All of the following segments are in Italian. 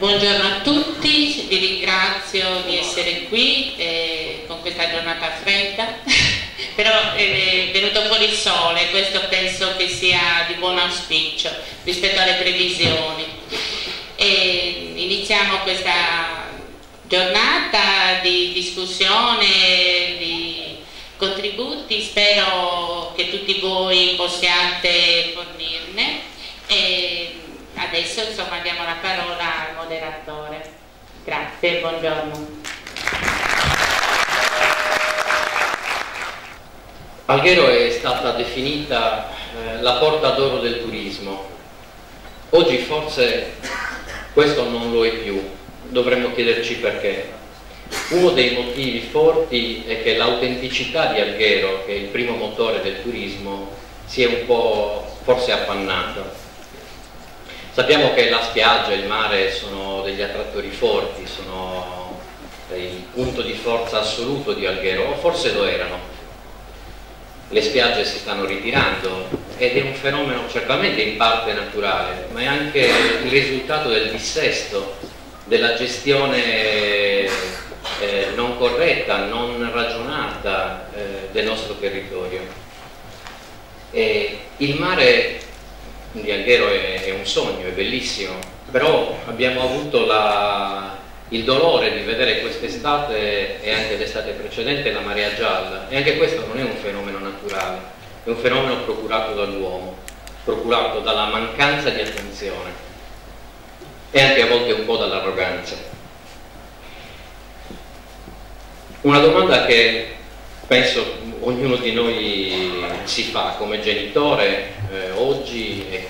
Buongiorno a tutti, vi ringrazio di essere qui con questa giornata fredda, però è venuto fuori il sole, questo penso che sia di buon auspicio rispetto alle previsioni. Iniziamo questa giornata di discussione, di contributi, spero che tutti voi possiate fornirne. Adesso insomma diamo la parola al moderatore. Grazie, buongiorno. Alghero è stata definita la porta d'oro del turismo. Oggi forse questo non lo è più, dovremmo chiederci perché. Uno dei motivi forti è che l'autenticità di Alghero, che è il primo motore del turismo, si è un po' forse appannata. Sappiamo che la spiaggia e il mare sono degli attrattori forti, sono il punto di forza assoluto di Alghero, o forse lo erano. Le spiagge si stanno ritirando ed è un fenomeno certamente in parte naturale, ma è anche il risultato del dissesto, della gestione non corretta, non ragionata del nostro territorio. Il mare di Alghero è un sogno, è bellissimo, però abbiamo avuto il dolore di vedere quest'estate e anche l'estate precedente la marea gialla, e anche questo non è un fenomeno naturale, è un fenomeno procurato dall'uomo, procurato dalla mancanza di attenzione e anche a volte un po' dall'arroganza. Una domanda che penso ognuno di noi si fa come genitore oggi e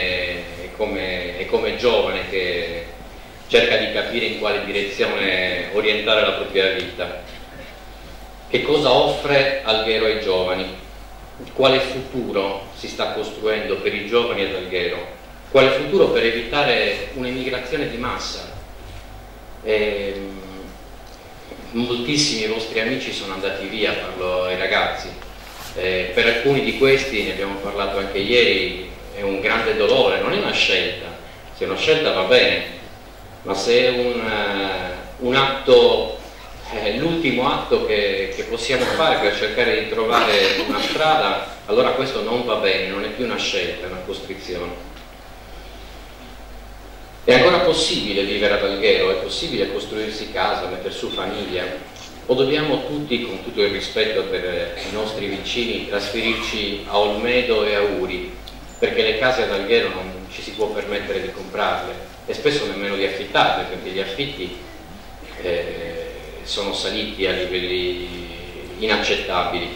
come giovane che cerca di capire in quale direzione orientare la propria vita. Che cosa offre Alghero ai giovani? Quale futuro si sta costruendo per i giovani ad Alghero? Quale futuro per evitare un'emigrazione di massa? Moltissimi vostri amici sono andati via, parlo ai ragazzi, per alcuni di questi, ne abbiamo parlato anche ieri, è un grande dolore, non è una scelta, se è una scelta va bene, ma se è un atto, l'ultimo atto che possiamo fare per cercare di trovare una strada, allora questo non va bene, non è più una scelta, è una costrizione. È ancora possibile vivere ad Alghero? È possibile costruirsi casa, mettere su famiglia? O dobbiamo tutti, con tutto il rispetto per i nostri vicini, trasferirci a Olmedo e a Uri? Perché le case ad Alghero non ci si può permettere di comprarle e spesso nemmeno di affittarle, perché gli affitti sono saliti a livelli inaccettabili.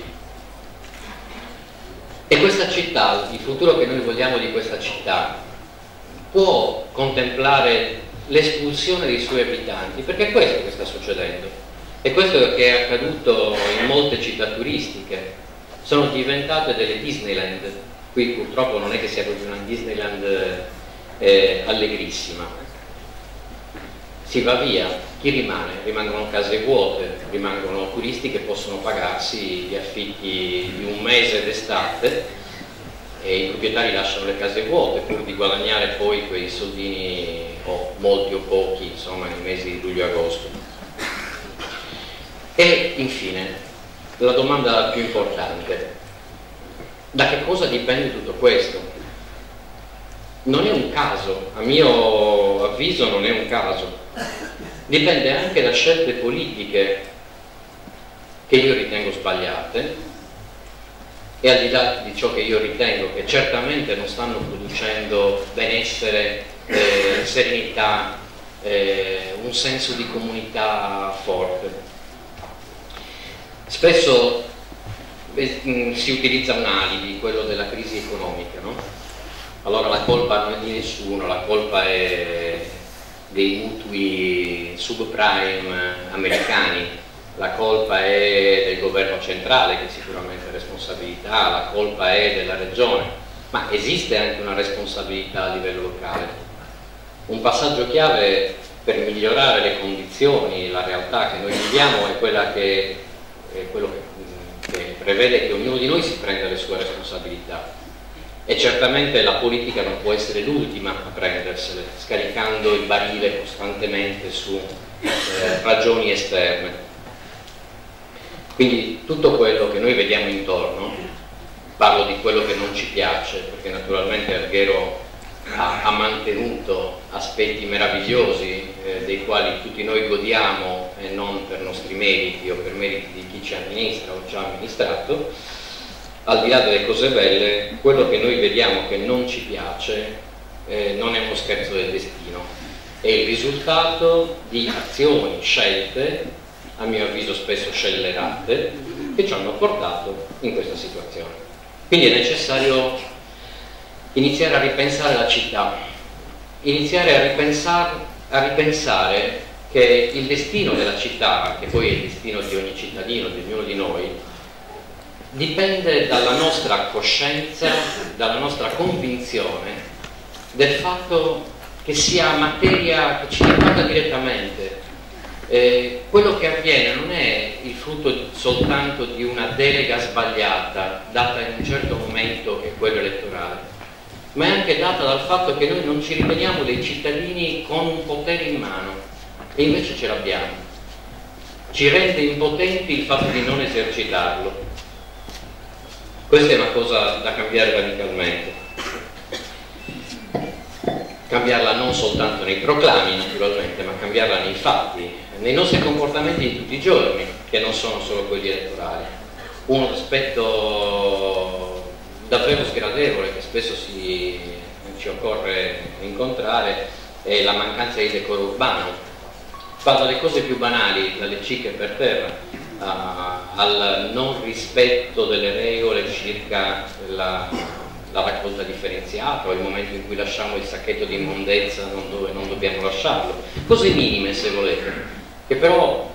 E questa città, il futuro che noi vogliamo di questa città, può contemplare l'espulsione dei suoi abitanti, perché è questo che sta succedendo, è questo che è accaduto in molte città turistiche, sono diventate delle Disneyland. Qui purtroppo non è che sia proprio una Disneyland allegrissima, si va via, chi rimane? Rimangono case vuote, rimangono turisti che possono pagarsi gli affitti di un mese d'estate e i proprietari lasciano le case vuote pur di guadagnare poi quei soldini, o molti o pochi, insomma, nei mesi di luglio e agosto. E infine, la domanda più importante: da che cosa dipende tutto questo? Non è un caso, a mio avviso non è un caso, dipende anche da scelte politiche che io ritengo sbagliate, e al di là di ciò che io ritengo che certamente non stanno producendo benessere, serenità, un senso di comunità forte. Spesso si utilizza un alibi, quello della crisi economica, no? Allora la colpa non è di nessuno, la colpa è dei mutui subprime americani, la colpa è del governo centrale, che sicuramente ha responsabilità, la colpa è della regione, ma esiste anche una responsabilità a livello locale. Un passaggio chiave per migliorare le condizioni, la realtà che noi viviamo è quello che prevede che ognuno di noi si prenda le sue responsabilità. e certamente la politica non può essere l'ultima a prendersele, scaricando il barile costantemente su ragioni esterne. Quindi tutto quello che noi vediamo intorno, parlo di quello che non ci piace, perché naturalmente Alghero ha mantenuto aspetti meravigliosi dei quali tutti noi godiamo, e non per nostri meriti o per meriti di chi ci amministra o ci ha amministrato. Al di là delle cose belle, quello che noi vediamo che non ci piace non è uno scherzo del destino, è il risultato di azioni, scelte, a mio avviso spesso scellerate, che ci hanno portato in questa situazione. Quindi è necessario iniziare a ripensare la città, iniziare a ripensare che il destino della città, che poi è il destino di ogni cittadino, di ognuno di noi, dipende dalla nostra coscienza, dalla nostra convinzione del fatto che sia materia che ci riguarda direttamente. Quello che avviene non è il frutto soltanto di una delega sbagliata data in un certo momento, che è quello elettorale, ma è anche data dal fatto che noi non ci riteniamo dei cittadini con un potere in mano, e invece ce l'abbiamo. Ci rende impotenti il fatto di non esercitarlo. Questa è una cosa da cambiare radicalmente. Cambiarla non soltanto nei proclami, naturalmente, ma cambiarla nei fatti, nei nostri comportamenti di tutti i giorni, che non sono solo quelli elettorali. Un aspetto davvero sgradevole che spesso ci occorre incontrare è la mancanza di decoro urbano. Va dalle cose più banali, dalle cicche per terra, al non rispetto delle regole circa la raccolta differenziata, o il momento in cui lasciamo il sacchetto di immondezza dove non dobbiamo lasciarlo. Cose minime, se volete, che però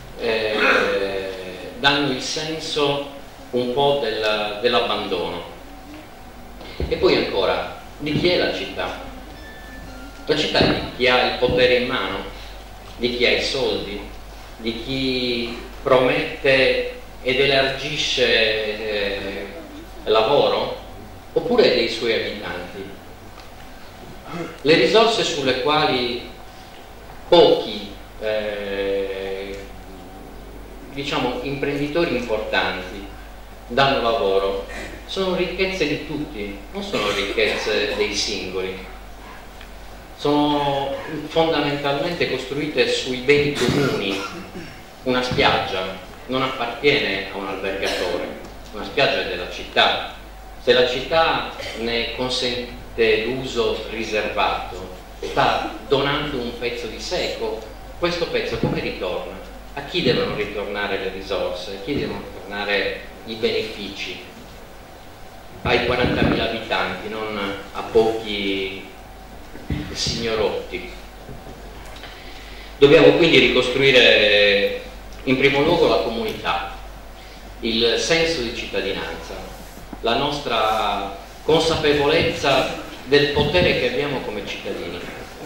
danno il senso un po' dell'abbandono. E poi ancora, di chi è la città? La città è di chi ha il potere in mano, di chi ha i soldi, di chi promette ed elargisce lavoro, oppure dei suoi abitanti. Le risorse sulle quali pochi diciamo imprenditori importanti danno lavoro sono ricchezze di tutti, non sono ricchezze dei singoli, sono fondamentalmente costruite sui beni comuni. Una spiaggia non appartiene a un albergatore, una spiaggia è della città. Se la città ne consente l'uso riservato, sta donando un pezzo di sé. Questo pezzo come ritorna? A chi devono ritornare le risorse? A chi devono tornare i benefici? Ai 40.000 abitanti, non a pochi signorotti. Dobbiamo quindi ricostruire in primo luogo la comunità, il senso di cittadinanza, la nostra consapevolezza del potere che abbiamo come cittadini.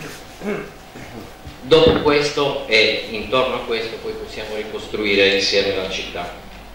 Dopo questo e intorno a questo poi possiamo ricostruire insieme la città.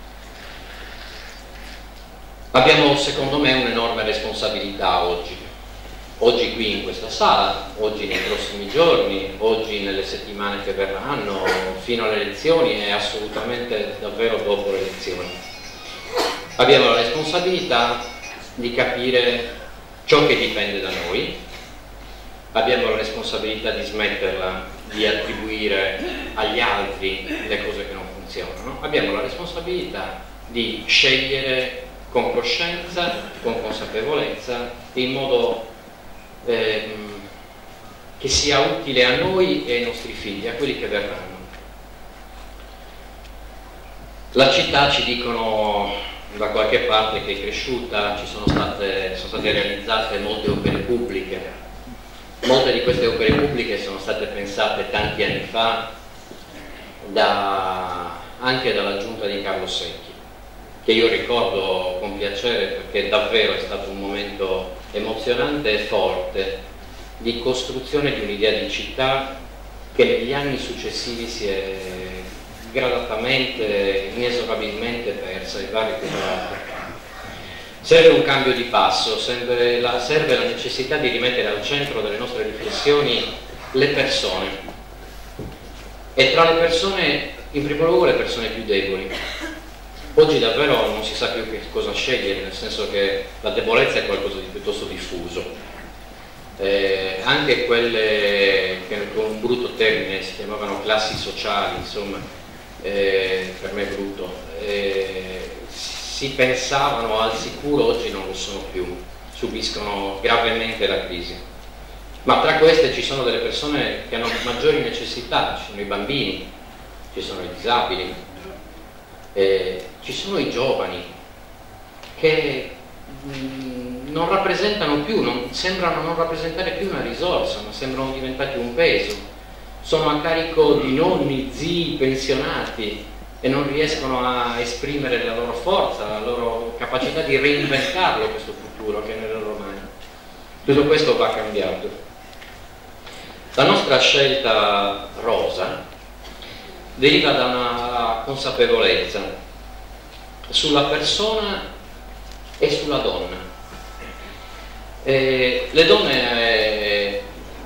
Abbiamo, secondo me, un'enorme responsabilità oggi qui in questa sala, oggi nei prossimi giorni, oggi nelle settimane che verranno, fino alle elezioni e assolutamente davvero dopo le elezioni. Abbiamo la responsabilità di capire ciò che dipende da noi, abbiamo la responsabilità di smetterla di attribuire agli altri le cose che non funzionano, abbiamo la responsabilità di scegliere con coscienza, con consapevolezza, in modo che sia utile a noi e ai nostri figli, a quelli che verranno. La città, ci dicono da qualche parte, che è cresciuta, sono state realizzate molte opere pubbliche. Molte di queste opere pubbliche sono state pensate tanti anni fa anche dalla giunta di Carlo Secchi, che io ricordo con piacere perché davvero è stato un momento emozionante e forte di costruzione di un'idea di città che negli anni successivi si è gradatamente, inesorabilmente persa in vari quadrati. Serve un cambio di passo, serve la necessità di rimettere al centro delle nostre riflessioni le persone, e tra le persone, in primo luogo, le persone più deboli. Oggi davvero non si sa più che cosa scegliere, nel senso che la debolezza è qualcosa di piuttosto diffuso. Anche quelle che con un brutto termine si chiamavano classi sociali, insomma, per me è brutto, si pensavano al sicuro, oggi non lo sono più, subiscono gravemente la crisi. Ma tra queste ci sono delle persone che hanno maggiori necessità, ci sono i bambini, ci sono i disabili, ci sono i giovani che non rappresentano più, sembrano non rappresentare più una risorsa, ma sembrano diventati un peso. Sono a carico di nonni, zii, pensionati, e non riescono a esprimere la loro forza, la loro capacità di reinventarlo questo futuro che è nelle loro mani. Tutto questo va cambiato. La nostra scelta rosa deriva da una consapevolezza sulla persona e sulla donna. Le donne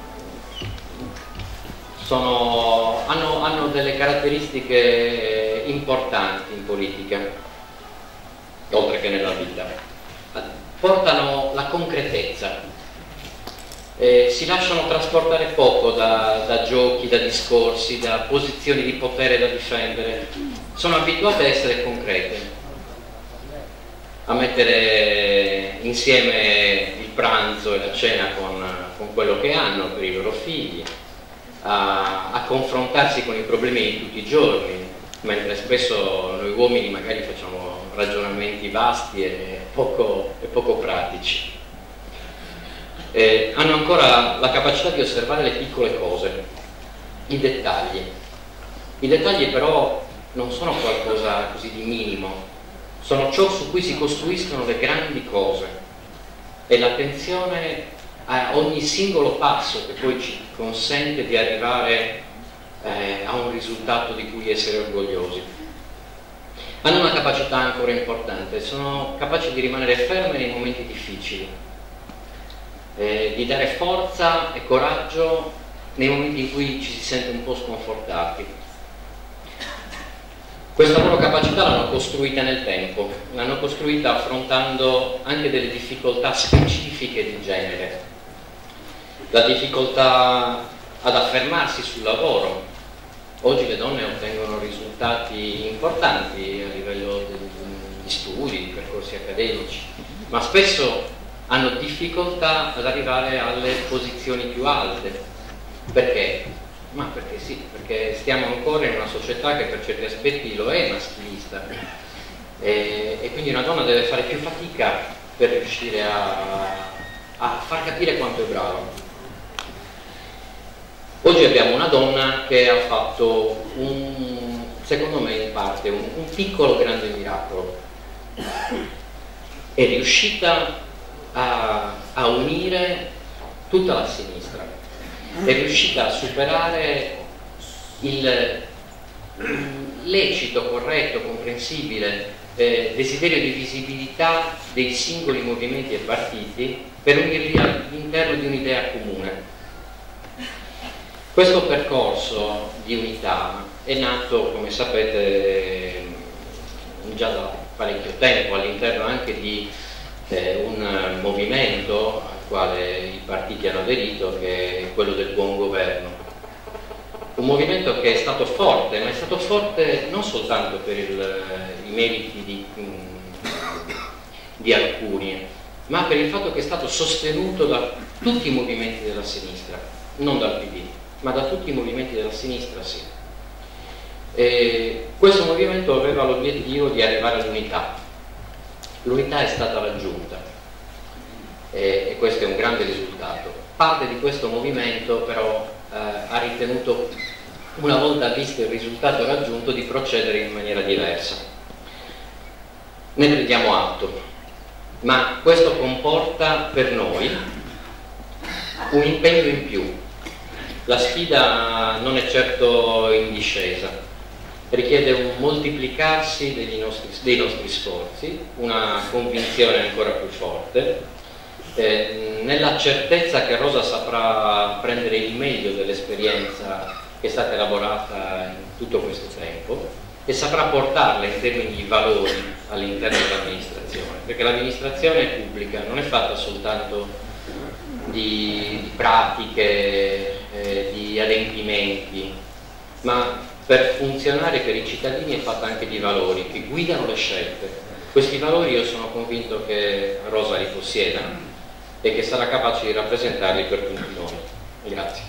hanno delle caratteristiche importanti in politica, oltre che nella vita. Portano la concretezza, si lasciano trasportare poco da giochi, da discorsi, da posizioni di potere da difendere. Sono abituate a essere concrete, a mettere insieme il pranzo e la cena con quello che hanno per i loro figli, a confrontarsi con i problemi di tutti i giorni, mentre spesso noi uomini magari facciamo ragionamenti vasti e poco pratici. Hanno ancora la capacità di osservare le piccole cose, i dettagli. I dettagli però non sono qualcosa così di minimo, sono ciò su cui si costruiscono le grandi cose, e l'attenzione a ogni singolo passo che poi ci consente di arrivare a un risultato di cui essere orgogliosi. Hanno una capacità ancora importante, sono capaci di rimanere ferme nei momenti difficili, di dare forza e coraggio nei momenti in cui ci si sente un po' sconfortati. Questa loro capacità l'hanno costruita nel tempo, l'hanno costruita affrontando anche delle difficoltà specifiche di genere, la difficoltà ad affermarsi sul lavoro. Oggi le donne ottengono risultati importanti a livello di studi, di percorsi accademici, ma spesso hanno difficoltà ad arrivare alle posizioni più alte. Perché? Ma perché sì, perché stiamo ancora in una società che per certi aspetti lo è maschilista, e quindi una donna deve fare più fatica per riuscire a far capire quanto è brava. Oggi abbiamo una donna che ha fatto secondo me in parte un piccolo grande miracolo. È riuscita a unire tutta la sinistra, è riuscita a superare il lecito, corretto, comprensibile desiderio di visibilità dei singoli movimenti e partiti per unirli all'interno di un'idea comune. Questo percorso di unità è nato, come sapete, già da parecchio tempo all'interno anche di un movimento al quale i partiti hanno aderito, che è quello del buon governo. Un movimento che è stato forte, ma è stato forte non soltanto per i meriti di alcuni, ma per il fatto che è stato sostenuto da tutti i movimenti della sinistra, non dal PD, ma da tutti i movimenti della sinistra, sì. Questo movimento aveva l'obiettivo di arrivare all'unità. L'unità è stata raggiunta, e questo è un grande risultato. Parte di questo movimento però ha ritenuto, una volta visto il risultato raggiunto, di procedere in maniera diversa. Ne prendiamo atto, ma questo comporta per noi un impegno in più. La sfida non è certo in discesa, richiede un moltiplicarsi dei nostri sforzi, una convinzione ancora più forte, nella certezza che Rosa saprà prendere il meglio dell'esperienza che è stata elaborata in tutto questo tempo e saprà portarla in termini di valori all'interno dell'amministrazione, perché l'amministrazione pubblica non è fatta soltanto di pratiche, di adempimenti, ma per funzionare per i cittadini è fatta anche di valori che guidano le scelte. Questi valori io sono convinto che Rosa li possieda e che sarà capace di rappresentarli per tutti noi. Grazie.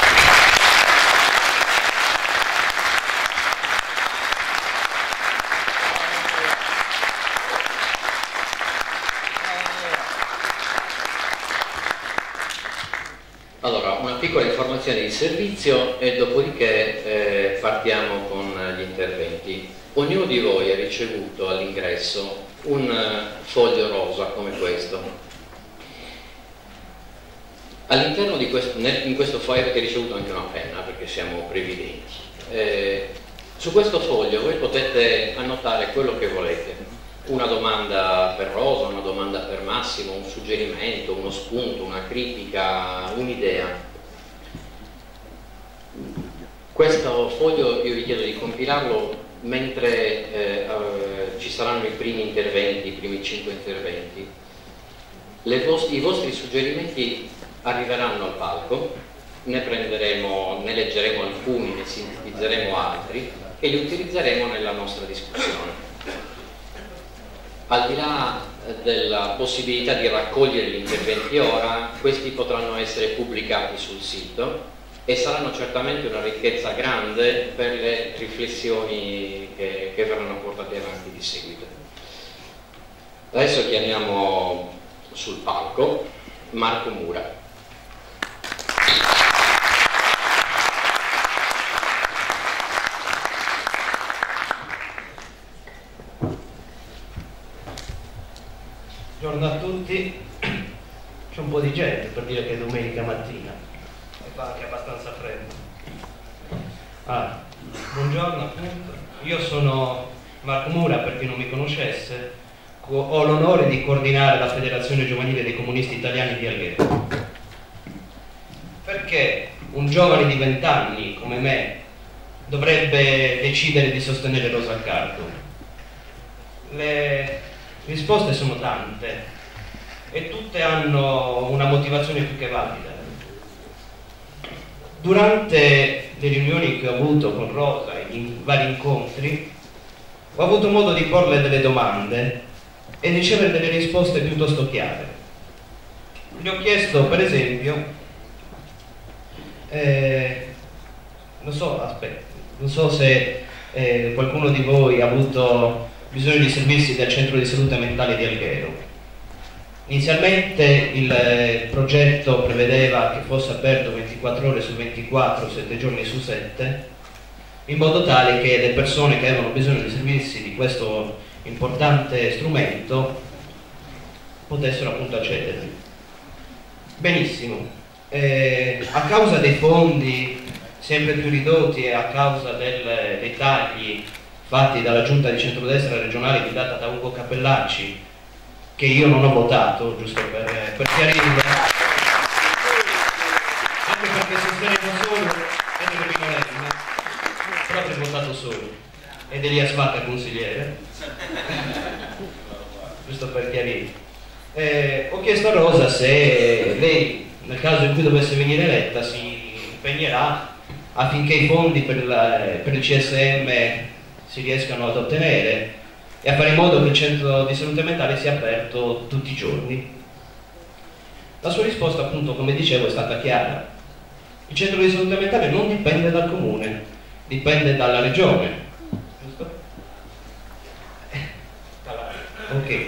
Allora, una piccola informazione di servizio e dopodiché partiamo con gli interventi. Ognuno di voi ha ricevuto all'ingresso un foglio rosa come questo. All'interno di in questo foglio avete ricevuto anche una penna perché siamo previdenti. Su questo foglio voi potete annotare quello che volete, una domanda per Rosa, una domanda per Massimo, un suggerimento, uno spunto, una critica, un'idea. Questo foglio io vi chiedo di compilarlo mentre ci saranno i primi interventi, i primi 5 interventi. I vostri suggerimenti arriveranno al palco, ne leggeremo alcuni, ne sintetizzeremo altri e li utilizzeremo nella nostra discussione. Al di là della possibilità di raccogliere gli interventi ora, questi potranno essere pubblicati sul sito e saranno certamente una ricchezza grande per le riflessioni che verranno portate avanti di seguito. Adesso chiamiamo sul palco Marco Mura. Buongiorno a tutti, c'è un po' di gente per dire che è domenica mattina e fa anche abbastanza freddo. Buongiorno appunto, io sono Marco Mura, per chi non mi conoscesse, ho l'onore di coordinare la Federazione Giovanile dei Comunisti Italiani di Alghero. Perché un giovane di 20 anni come me dovrebbe decidere di sostenere Rosa Accardo? Le risposte sono tante e tutte hanno una motivazione più che valida. Durante le riunioni che ho avuto con Rosa, in vari incontri, ho avuto modo di porle delle domande e ricevere delle risposte piuttosto chiare. Gli ho chiesto, per esempio, non so se qualcuno di voi ha avuto bisogno di servirsi del centro di salute mentale di Alghero. Inizialmente il progetto prevedeva che fosse aperto 24 ore su 24, 7 giorni su 7, in modo tale che le persone che avevano bisogno di servirsi di questo importante strumento potessero appunto accedervi. Benissimo. A causa dei fondi sempre più ridotti e a causa dei tagli fatti dalla giunta di centrodestra regionale guidata da Ugo Cappellacci, che io non ho votato, giusto per chiarire, anche perché sostenevo solo Enrico Minorelli, però avrei votato solo, ed Elias Vacca consigliere, giusto per chiarire. Ho chiesto a Rosa se lei, nel caso in cui dovesse venire eletta, si impegnerà affinché i fondi per il CSM si riescano ad ottenere e a fare in modo che il centro di salute mentale sia aperto tutti i giorni. La sua risposta, appunto, come dicevo, è stata chiara. Il centro di salute mentale non dipende dal comune, dipende dalla regione, giusto? Ok.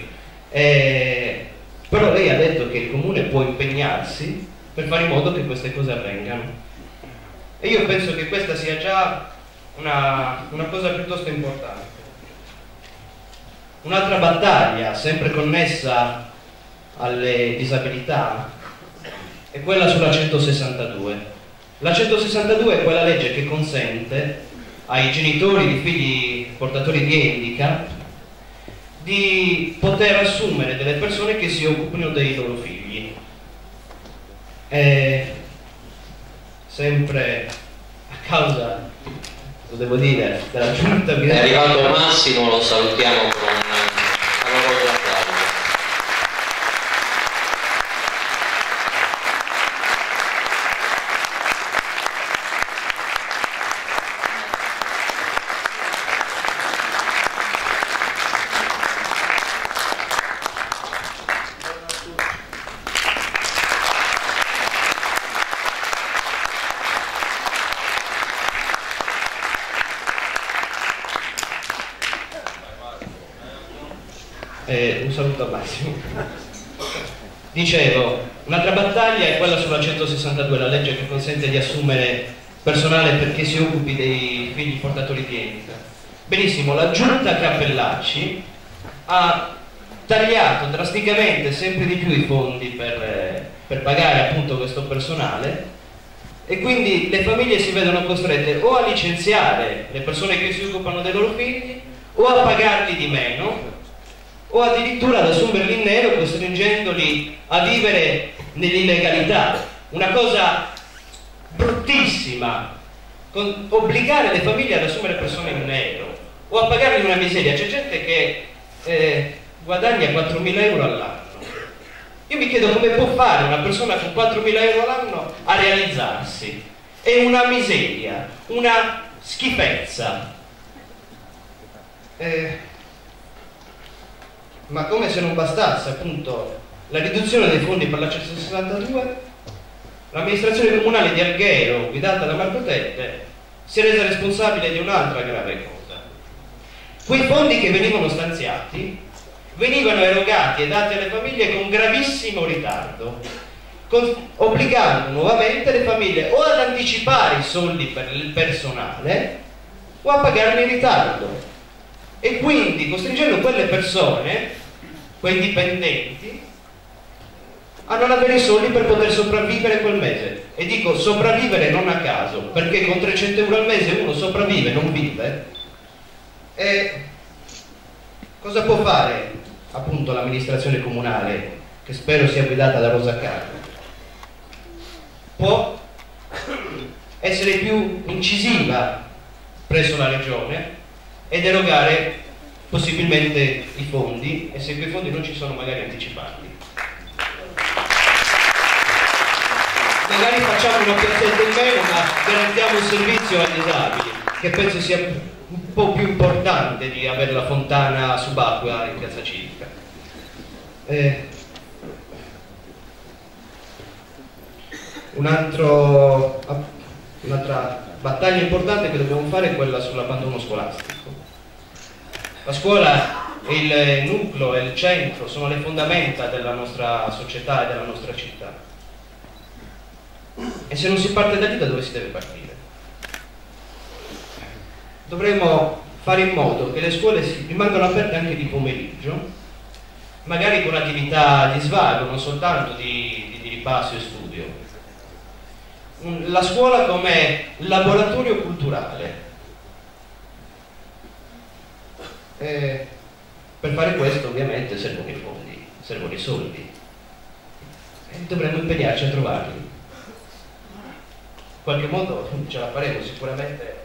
Però lei ha detto che il comune può impegnarsi per fare in modo che queste cose avvengano. E io penso che questa sia già una cosa piuttosto importante. Un'altra battaglia, sempre connessa alle disabilità, è quella sulla 162. La 162 è quella legge che consente ai genitori di figli portatori di handicap di poter assumere delle persone che si occupino dei loro figli. Sempre a causa, lo devo dire, della giunta è arrivato Massimo, lo salutiamo con caloroso applauso. Un saluto a Massimo. Dicevo, un'altra battaglia è quella sulla 162, la legge che consente di assumere personale perché si occupi dei figli portatori di handicap. Benissimo, la giunta Cappellacci ha tagliato drasticamente sempre di più i fondi per pagare appunto questo personale, e quindi le famiglie si vedono costrette o a licenziare le persone che si occupano dei loro figli o a pagarli di meno, o addirittura ad assumerli in nero, costringendoli a vivere nell'illegalità. Una cosa bruttissima, obbligare le famiglie ad assumere persone in nero o a pagargli una miseria. C'è gente che guadagna 4.000 euro all'anno. Io mi chiedo come può fare una persona con 4.000 euro all'anno a realizzarsi. È una miseria, una schifezza. Ma come se non bastasse appunto la riduzione dei fondi per la 162, l'amministrazione comunale di Alghero, guidata da Marco Tette, si è resa responsabile di un'altra grave cosa. Quei fondi che venivano stanziati venivano erogati e dati alle famiglie con gravissimo ritardo, obbligando nuovamente le famiglie o ad anticipare i soldi per il personale o a pagarli in ritardo, e quindi costringendo quelle persone, quei dipendenti, a non avere i soldi per poter sopravvivere quel mese. E dico sopravvivere non a caso, perché con 300 euro al mese uno sopravvive, non vive. E cosa può fare appunto l'amministrazione comunale, che spero sia guidata da Rosa Carlo? Può essere più incisiva presso la regione ed erogare possibilmente i fondi, e se quei fondi non ci sono magari anticiparli. Magari facciamo una piazzetta in meno, ma garantiamo un servizio ai disabili, che penso sia un po' più importante di avere la fontana subacquea in piazza civica. Un'altra battaglia importante che dobbiamo fare è quella sull'abbandono scolastico. La scuola è il nucleo, è il centro, sono le fondamenta della nostra società e della nostra città. E se non si parte da lì, da dove si deve partire? Dovremmo fare in modo che le scuole rimangano aperte anche di pomeriggio, magari con attività di svago, non soltanto di ripasso e studio. La scuola come laboratorio culturale. Per fare questo ovviamente servono i fondi, servono i soldi, e dovremmo impegnarci a trovarli. In qualche modo ce la faremo sicuramente.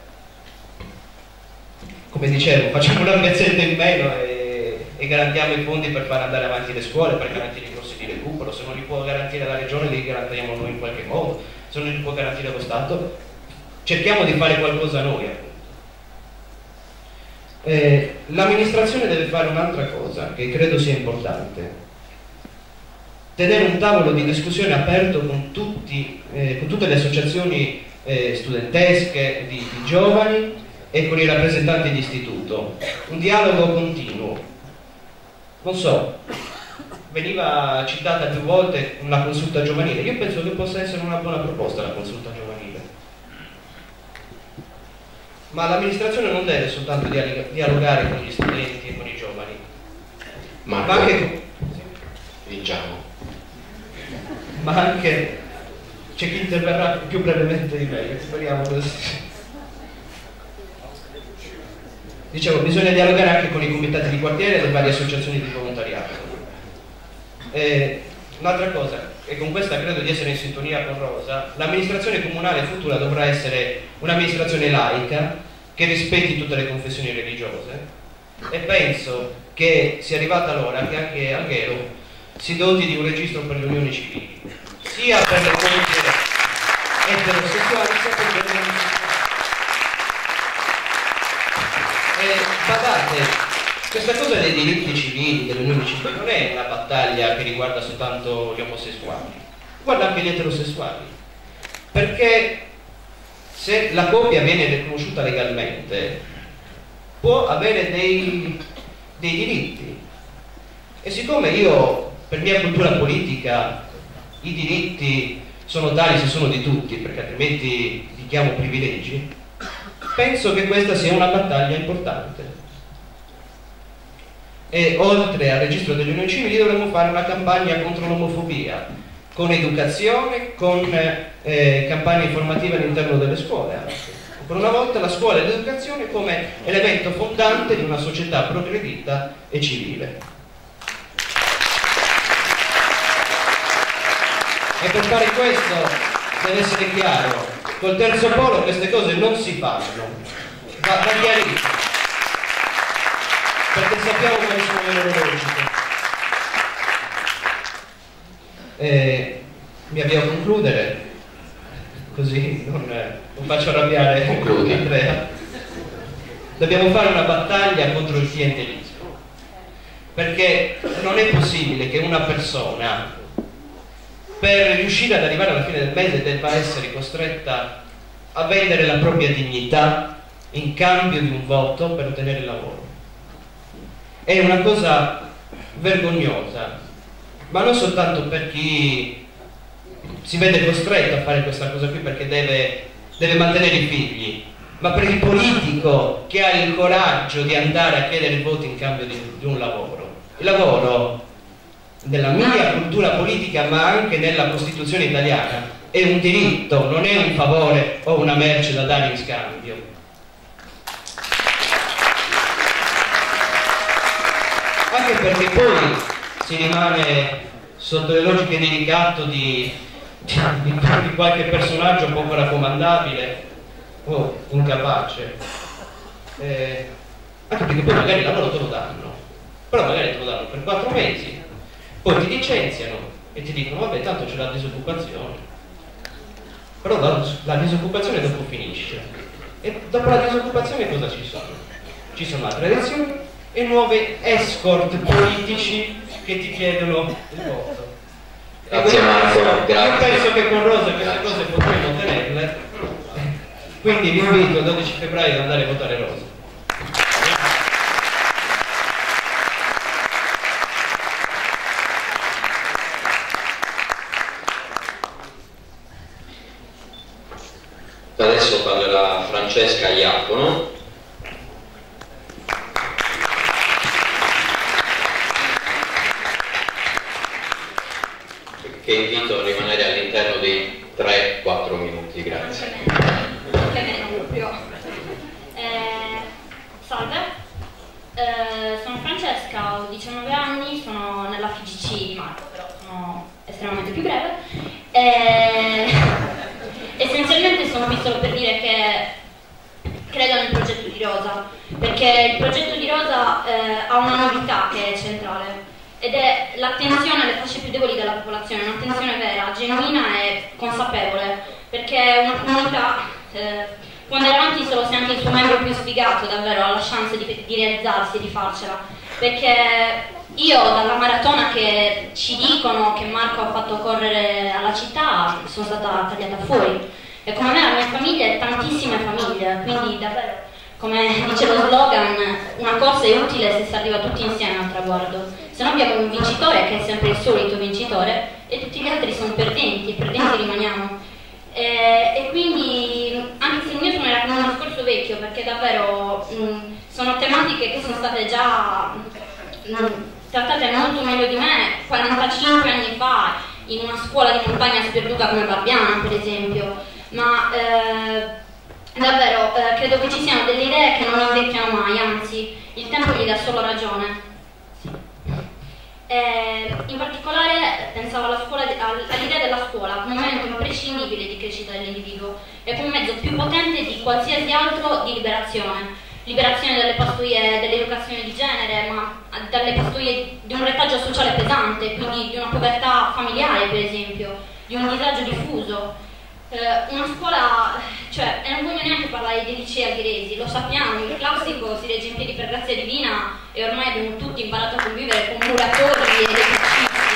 Come dicevo, facciamo una piazzetta in meno e garantiamo i fondi per far andare avanti le scuole, per garantire i corsi di recupero. Se non li può garantire la regione, li garantiamo noi in qualche modo. Se non li può garantire lo Stato, cerchiamo di fare qualcosa noi, appunto. L'amministrazione deve fare un'altra cosa che credo sia importante: tenere un tavolo di discussione aperto con tutte le associazioni studentesche di giovani e con i rappresentanti di istituto, un dialogo continuo. Non so, veniva citata più volte una consulta giovanile. Io penso che possa essere una buona proposta la consulta giovanile, ma l'amministrazione non deve soltanto dialogare con gli studenti e con i giovani, Marco, ma anche diciamo. Ma anche c'è chi interverrà più brevemente di me, speriamo così. dicevo, bisogna dialogare anche con i comitati di quartiere e le varie associazioni di volontariato. Un'altra cosa, e con questa credo di essere in sintonia con Rosa, l'amministrazione comunale futura dovrà essere un'amministrazione laica che rispetti tutte le confessioni religiose, e penso che sia arrivata l'ora che anche Alghero si doti di un registro per le unioni civili, sia per le coppie eterosessuali sia per le unioni civili. Badate, questa cosa dei diritti civili, delle unioni civili, non è una battaglia che riguarda soltanto gli omosessuali, riguarda anche gli eterosessuali, perché se la coppia viene riconosciuta legalmente può avere dei diritti, e siccome io, per mia cultura politica, i diritti sono tali se sono di tutti, perché altrimenti li chiamo privilegi, penso che questa sia una battaglia importante. E oltre al registro delle unioni civili dovremmo fare una campagna contro l'omofobia, con educazione, con campagne informative all'interno delle scuole anche. Per una volta la scuola e l'educazione come elemento fondante di una società progredita e civile. E per fare questo deve essere chiaro, col terzo polo queste cose non si fanno, va chiarito, perché sappiamo quali sono le loro logiche. Mi avvio a concludere, così non faccio arrabbiare Andrea. Dobbiamo fare una battaglia contro il clientelismo, perché non è possibile che una persona, per riuscire ad arrivare alla fine del mese, debba essere costretta a vendere la propria dignità in cambio di un voto per ottenere il lavoro. È una cosa vergognosa, ma non soltanto per chi si vede costretto a fare questa cosa qui perché deve mantenere i figli, ma per il politico che ha il coraggio di andare a chiedere i voti in cambio di un lavoro. Il lavoro, nella mia cultura politica ma anche nella Costituzione italiana, è un diritto, non è un favore o una merce da dare in scambio. Anche perché poi si rimane sotto le logiche di ricatto di qualche personaggio poco raccomandabile o incapace, anche perché poi magari il lavoro te lo danno, però magari te lo danno per 4 mesi, poi ti licenziano e ti dicono vabbè tanto c'è la disoccupazione, però la disoccupazione dopo finisce, e dopo la disoccupazione cosa ci sono? Ci sono altre elezioni e nuovi escort politici che ti chiedono il voto. Grazie Marco, grazie. Io penso che con Rosa queste cose potremo ottenerle, quindi vi invito il 12 febbraio ad andare a votare Rosa. Adesso parlerà Francesca Iacono. Che invito a rimanere all'interno dei 3-4 minuti, grazie. Salve, sono Francesca, ho 19 anni, sono nella FIGC di Marco, però sono estremamente più breve. Essenzialmente sono qui solo per dire che credo nel progetto di Rosa, perché il progetto di Rosa ha una novità che è centrale, ed è l'attenzione alle fasce più deboli della popolazione, un'attenzione vera, genuina e consapevole, perché una comunità può andare avanti solo se anche il suo membro più sfigato davvero ha la chance di realizzarsi e di farcela, perché io dalla maratona che ci dicono che Marco ha fatto correre alla città sono stata tagliata fuori, e come me la mia famiglia è tantissime famiglie, quindi davvero, come dice lo slogan, una corsa è utile se si arriva tutti insieme al traguardo, se no abbiamo un vincitore che è sempre il solito vincitore e tutti gli altri sono perdenti, perdenti rimaniamo. E quindi, anche se il mio era come un discorso vecchio, perché davvero sono tematiche che sono state già trattate molto meglio di me 45 anni fa in una scuola di montagna sperduta come Barbiana, per esempio, ma davvero credo che ci siano delle idee che non invecchiano mai, anzi, il tempo gli dà solo ragione. In particolare pensavo all'idea della scuola come un momento imprescindibile di crescita dell'individuo e come un mezzo più potente di qualsiasi altro di liberazione. Liberazione dalle pastoie dell'educazione di genere, ma dalle pastoie di un retaggio sociale pesante, quindi di una povertà familiare per esempio, di un disagio diffuso. Una scuola, cioè, e non voglio neanche parlare dei licei algheresi, lo sappiamo, il classico si regge in piedi per grazia divina e ormai abbiamo tutti imparato a convivere con muratori ed elettricisti.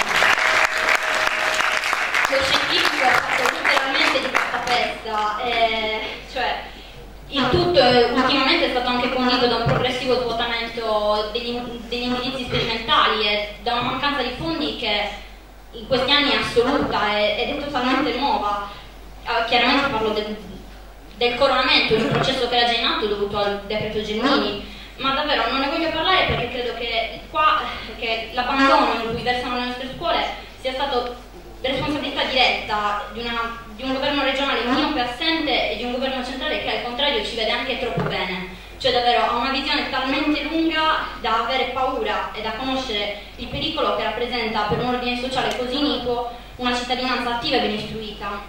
Lo scientifico è fatto letteralmente di questa festa, cioè, il tutto ultimamente è stato anche condito da un progressivo svuotamento degli indirizzi sperimentali e da una mancanza di fondi che in questi anni è assoluta ed è totalmente nuova. Chiaramente parlo del coronamento, di un processo che era già in atto dovuto al decreto Gelmini, ma davvero non ne voglio parlare perché credo che qua che l'abbandono in cui versano le nostre scuole sia stato responsabilità diretta di un governo regionale miope assente e di un governo centrale che al contrario ci vede anche troppo bene, cioè davvero ha una visione talmente lunga da avere paura e da conoscere il pericolo che rappresenta per un ordine sociale così iniquo una cittadinanza attiva e ben istruita.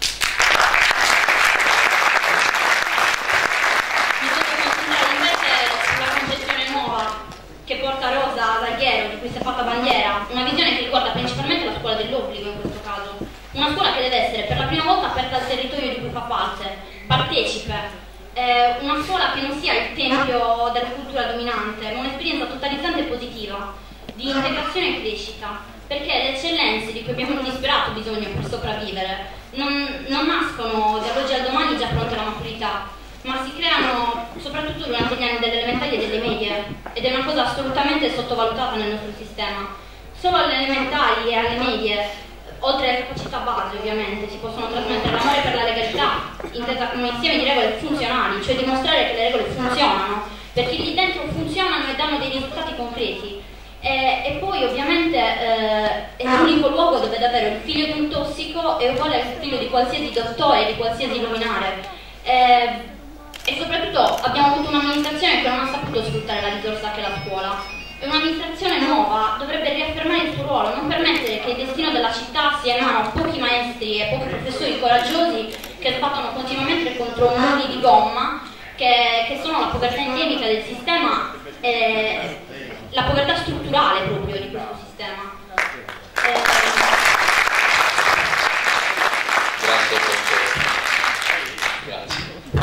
Che porta Rosa ad Alghero, di cui si è fatta bandiera, una visione che riguarda principalmente la scuola dell'obbligo in questo caso, una scuola che deve essere per la prima volta aperta al territorio di cui fa parte, partecipe, una scuola che non sia il tempio della cultura dominante, ma un'esperienza totalizzante e positiva, di integrazione e crescita, perché le eccellenze di cui abbiamo disperato bisogno per sopravvivere non nascono dall'oggi al domani già pronte alla maturità, ma si creano soprattutto durante gli anni delle elementari e delle medie, ed è una cosa assolutamente sottovalutata nel nostro sistema. Solo alle elementari e alle medie, oltre alle capacità base ovviamente, si possono trasmettere l'amore per la legalità, intesa come insieme di regole funzionali, cioè dimostrare che le regole funzionano, perché lì dentro funzionano e danno dei risultati concreti. E poi ovviamente è l'unico luogo dove davvero il figlio di un tossico è uguale al figlio di qualsiasi dottore, di qualsiasi luminare. E soprattutto abbiamo avuto un'amministrazione che non ha saputo sfruttare la risorsa che è la scuola. E un'amministrazione nuova dovrebbe riaffermare il suo ruolo, non permettere che il destino della città sia in mano a pochi maestri e pochi professori coraggiosi che sbattono continuamente contro muri di gomma, che sono la povertà endemica del sistema e la povertà strutturale proprio di questo sistema. Grazie, professore. Grazie.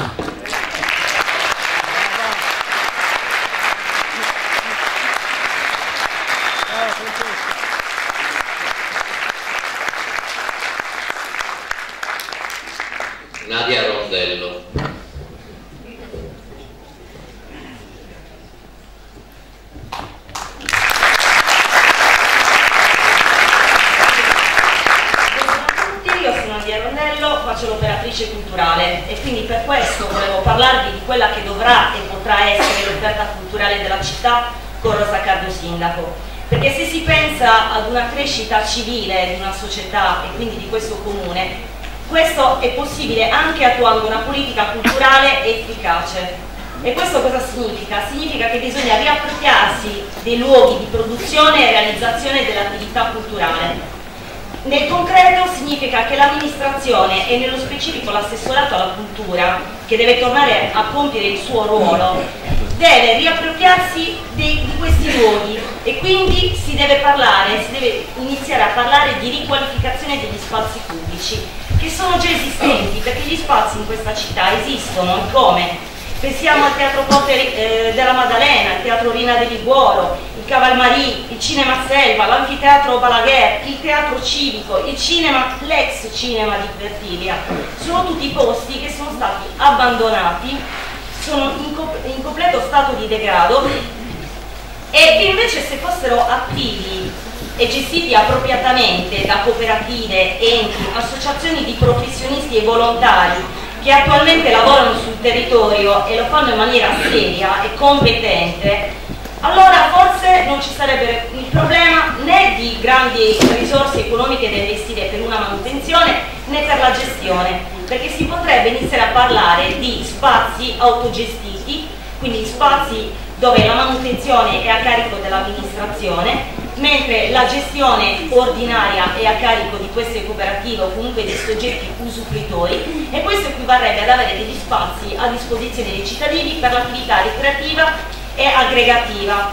Nadia Rondello. Faccio l'operatrice culturale e quindi per questo volevo parlarvi di quella che dovrà e potrà essere l'offerta culturale della città con Rosa Cardo sindaco, perché se si pensa ad una crescita civile di una società e quindi di questo comune, questo è possibile anche attuando una politica culturale efficace. E questo cosa significa? Significa che bisogna riappropriarsi dei luoghi di produzione e realizzazione dell'attività culturale. Nel concreto significa che l'amministrazione e nello specifico l'assessorato alla cultura, che deve tornare a compiere il suo ruolo, deve riappropriarsi di questi luoghi e quindi si deve iniziare a parlare di riqualificazione degli spazi pubblici che sono già esistenti, perché gli spazi in questa città esistono. Come? Pensiamo al Teatro Ponte della Maddalena, il Teatro Rina de Liguoro, il Cavalmarí, il Cinema Selva, l'Anfiteatro Balaguer, il Teatro Civico, il cinema, l'ex cinema di Fertilia. Sono tutti posti che sono stati abbandonati, sono in completo stato di degrado e che invece se fossero attivi e gestiti appropriatamente da cooperative, enti, associazioni di professionisti e volontari che attualmente lavorano sul territorio e lo fanno in maniera seria e competente, allora forse non ci sarebbe il problema né di grandi risorse economiche da investire per una manutenzione né per la gestione, perché si potrebbe iniziare a parlare di spazi autogestiti, quindi spazi dove la manutenzione è a carico dell'amministrazione, mentre la gestione ordinaria è a carico di queste cooperative o comunque dei soggetti usufruitori, e questo equivarrebbe ad avere degli spazi a disposizione dei cittadini per l'attività ricreativa e aggregativa.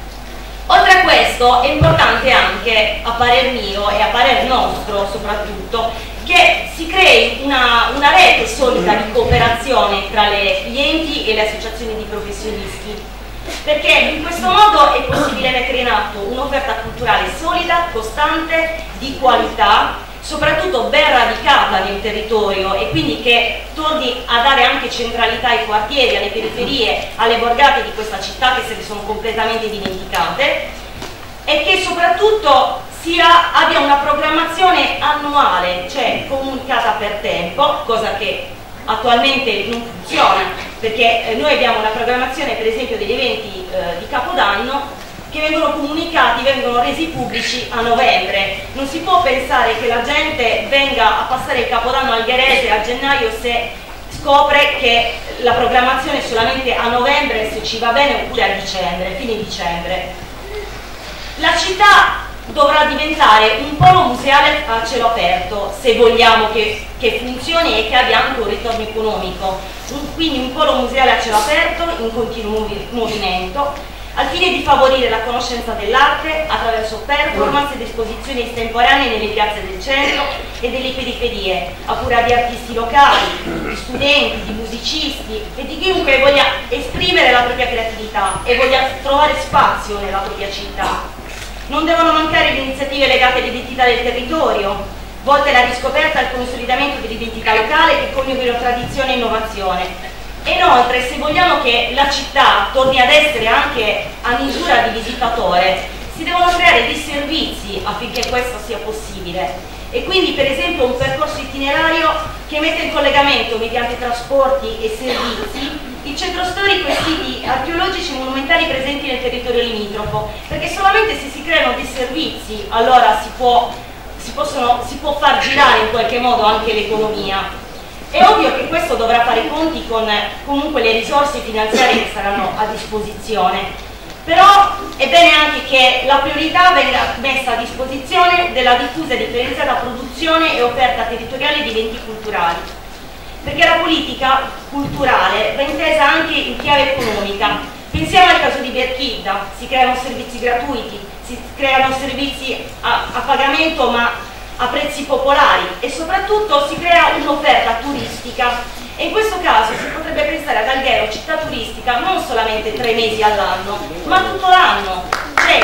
Oltre a questo è importante anche, a parer mio e a parer nostro soprattutto, che si crei una rete solida di cooperazione tra gli enti e le associazioni di professionisti, perché in questo modo è possibile mettere in atto un'offerta culturale solida, costante, di qualità, soprattutto ben radicata nel territorio, e quindi che torni a dare anche centralità ai quartieri, alle periferie, alle borgate di questa città che se ne sono completamente dimenticate, e che soprattutto abbia una programmazione annuale, cioè comunicata per tempo, cosa che attualmente non funziona, perché noi abbiamo una programmazione per esempio degli eventi di Capodanno che vengono comunicati, vengono resi pubblici a novembre. Non si può pensare che la gente venga a passare il Capodanno al Gherese a gennaio se scopre che la programmazione è solamente a novembre, se ci va bene, oppure a dicembre, fine dicembre. La città dovrà diventare un polo museale a cielo aperto se vogliamo che funzioni e che abbia anche un ritorno economico, quindi un polo museale a cielo aperto in continuo movimento, al fine di favorire la conoscenza dell'arte attraverso performance ed esposizioni estemporanee nelle piazze del centro e delle periferie, a cura di artisti locali, di studenti, di musicisti e di chiunque voglia esprimere la propria creatività e voglia trovare spazio nella propria città. Non devono mancare le iniziative legate all'identità del territorio, volte alla riscoperta e al consolidamento dell'identità locale che coniughino tradizione e innovazione. E inoltre, se vogliamo che la città torni ad essere anche a misura di visitatore, si devono creare dei servizi affinché questo sia possibile. E quindi per esempio un percorso itinerario che mette in collegamento mediante trasporti e servizi il centro storico e siti archeologici e monumentali presenti nel territorio limitrofo, perché solamente se si creano dei servizi allora si può far girare in qualche modo anche l'economia. È ovvio che questo dovrà fare i conti con comunque le risorse finanziarie che saranno a disposizione, però è bene anche che la priorità venga messa a disposizione della diffusa e differenziata produzione e offerta territoriale di eventi culturali, perché la politica culturale va intesa anche in chiave economica. Pensiamo al caso di Berchidda: si creano servizi gratuiti, si creano servizi a pagamento ma a prezzi popolari, e soprattutto si crea un'offerta turistica, e in questo caso si potrebbe pensare ad Alghero città turistica non solamente 3 mesi all'anno ma tutto l'anno, cioè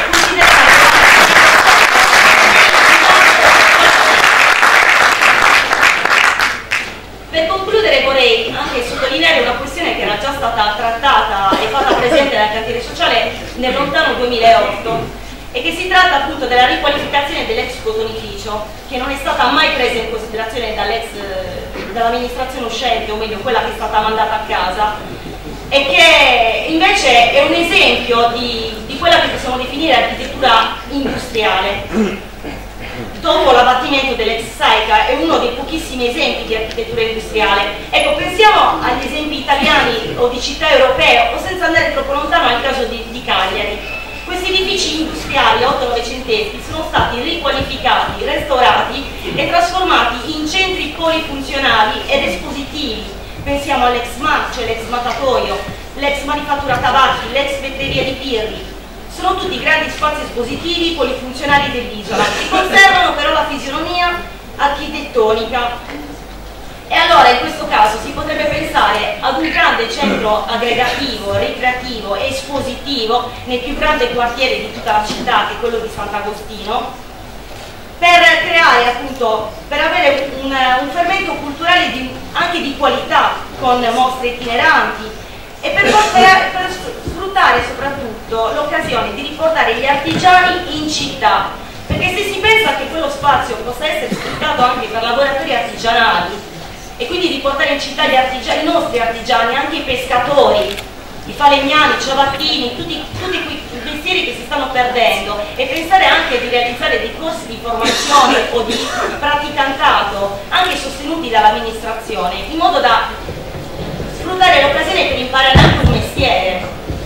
Per concludere vorrei anche sottolineare una questione che era già stata trattata e fatta presente dal cantiere sociale nel lontano 2008, e che si tratta appunto della riqualificazione dell'ex cotonificio, che non è stata mai presa in considerazione dall'amministrazione uscente, o meglio quella che è stata mandata a casa, e che invece è un esempio di quella che possiamo definire architettura industriale. Dopo l'abbattimento dell'ex Saica è uno dei pochissimi esempi di architettura industriale. Ecco, pensiamo agli esempi italiani o di città europee, o senza andare troppo lontano al caso di Cagliari. Questi edifici industriali otto-novecenteschi sono stati riqualificati, restaurati e trasformati in centri polifunzionali ed espositivi. Pensiamo all'ex MAN, cioè l'ex matatoio, l'ex manifattura tabacchi, l'ex vetteria di Pirri. Sono tutti grandi spazi espositivi polifunzionali dell'isola, che conservano però la fisionomia architettonica. E allora in questo caso si potrebbe pensare ad un grande centro aggregativo, ricreativo e espositivo nel più grande quartiere di tutta la città, che è quello di Sant'Agostino, per creare appunto, per avere un fermento culturale anche di qualità, con mostre itineranti, e per sfruttare soprattutto l'occasione di riportare gli artigiani in città, perché se si pensa che quello spazio possa essere sfruttato anche per laboratori artigianali, e quindi di portare in città i nostri artigiani, anche i pescatori, i falegnani, i ciabattini, tutti mestieri che si stanno perdendo e pensare anche di realizzare dei corsi di formazione o di praticantato anche sostenuti dall'amministrazione, in modo da sfruttare l'occasione per imparare anche un mestiere.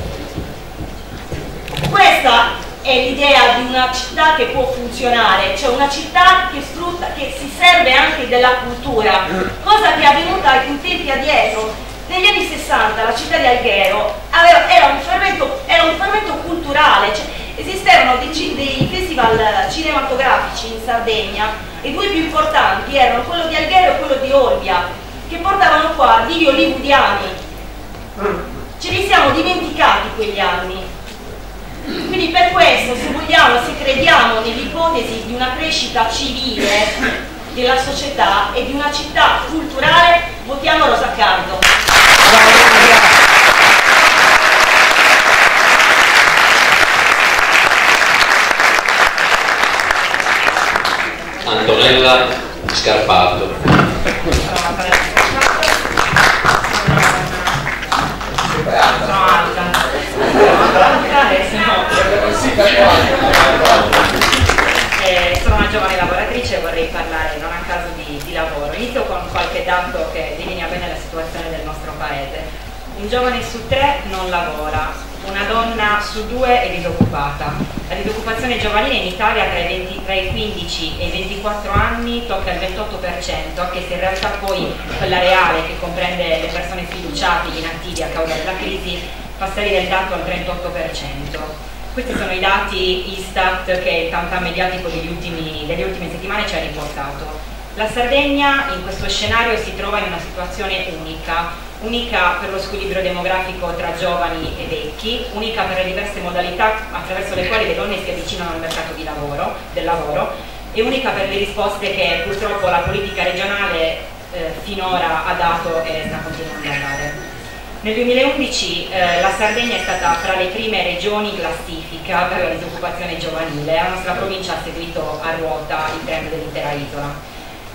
Questa è l'idea di una città che può funzionare, cioè una città che sfrutta, che si serve anche della cultura, cosa che è avvenuta in tempi addietro. Negli anni 60 la città di Alghero era un fermento culturale, cioè, esistevano dei festival cinematografici in Sardegna e due più importanti erano quello di Alghero e quello di Olbia, che portavano qua divi hollywoodiani. Ce li siamo dimenticati quegli anni. Quindi per questo, se vogliamo, se crediamo nell'ipotesi di una crescita civile della società e di una città culturale, votiamo Rosacardo. Antonella Scarpato. Sono una giovane lavoratrice e vorrei parlare non a caso di lavoro. Inizio con qualche dato che delinea bene la situazione del nostro paese. Un giovane su 3 non lavora, una donna su 2 è disoccupata. La disoccupazione giovanile in Italia tra i 15 e i 24 anni tocca il 28%, anche se in realtà poi quella reale, che comprende le persone sfiduciate, gli inattivi a causa della crisi, fa salire il dato al 38%. Questi sono i dati Istat che il tantam mediatico delle ultime settimane ci ha riportato. La Sardegna in questo scenario si trova in una situazione unica per lo squilibrio demografico tra giovani e vecchi, unica per le diverse modalità attraverso le quali le donne si avvicinano al mercato del lavoro e unica per le risposte che purtroppo la politica regionale finora ha dato e sta continuando a dare. Nel 2011 la Sardegna è stata fra le prime regioni in classifica per la disoccupazione giovanile. La nostra provincia ha seguito a ruota il trend dell'intera isola.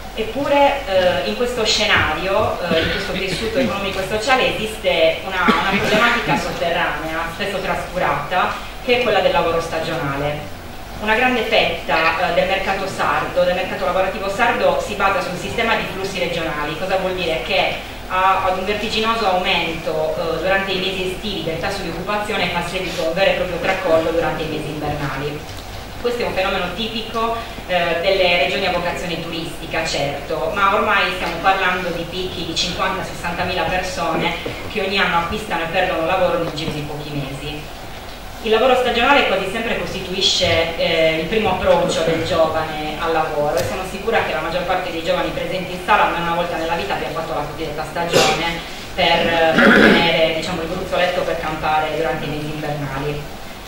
Eppure in questo scenario, in questo tessuto economico e sociale, esiste una problematica sotterranea, spesso trascurata, che è quella del lavoro stagionale. Una grande fetta del mercato sardo, del mercato lavorativo sardo, si basa sul sistema di flussi regionali. Cosa vuol dire? Che ad un vertiginoso aumento durante i mesi estivi del tasso di occupazione fa seguito a un vero e proprio tracollo durante i mesi invernali. Questo è un fenomeno tipico delle regioni a vocazione turistica, certo, ma ormai stiamo parlando di picchi di 50-60 mila persone che ogni anno acquistano e perdono lavoro nel giro di pochi mesi. Il lavoro stagionale quasi sempre costituisce il primo approccio del giovane al lavoro e sono sicura che la maggior parte dei giovani presenti in sala almeno una volta nella vita abbia fatto la cosiddetta stagione per ottenere, diciamo, il gruzzoletto per campare durante i mesi invernali.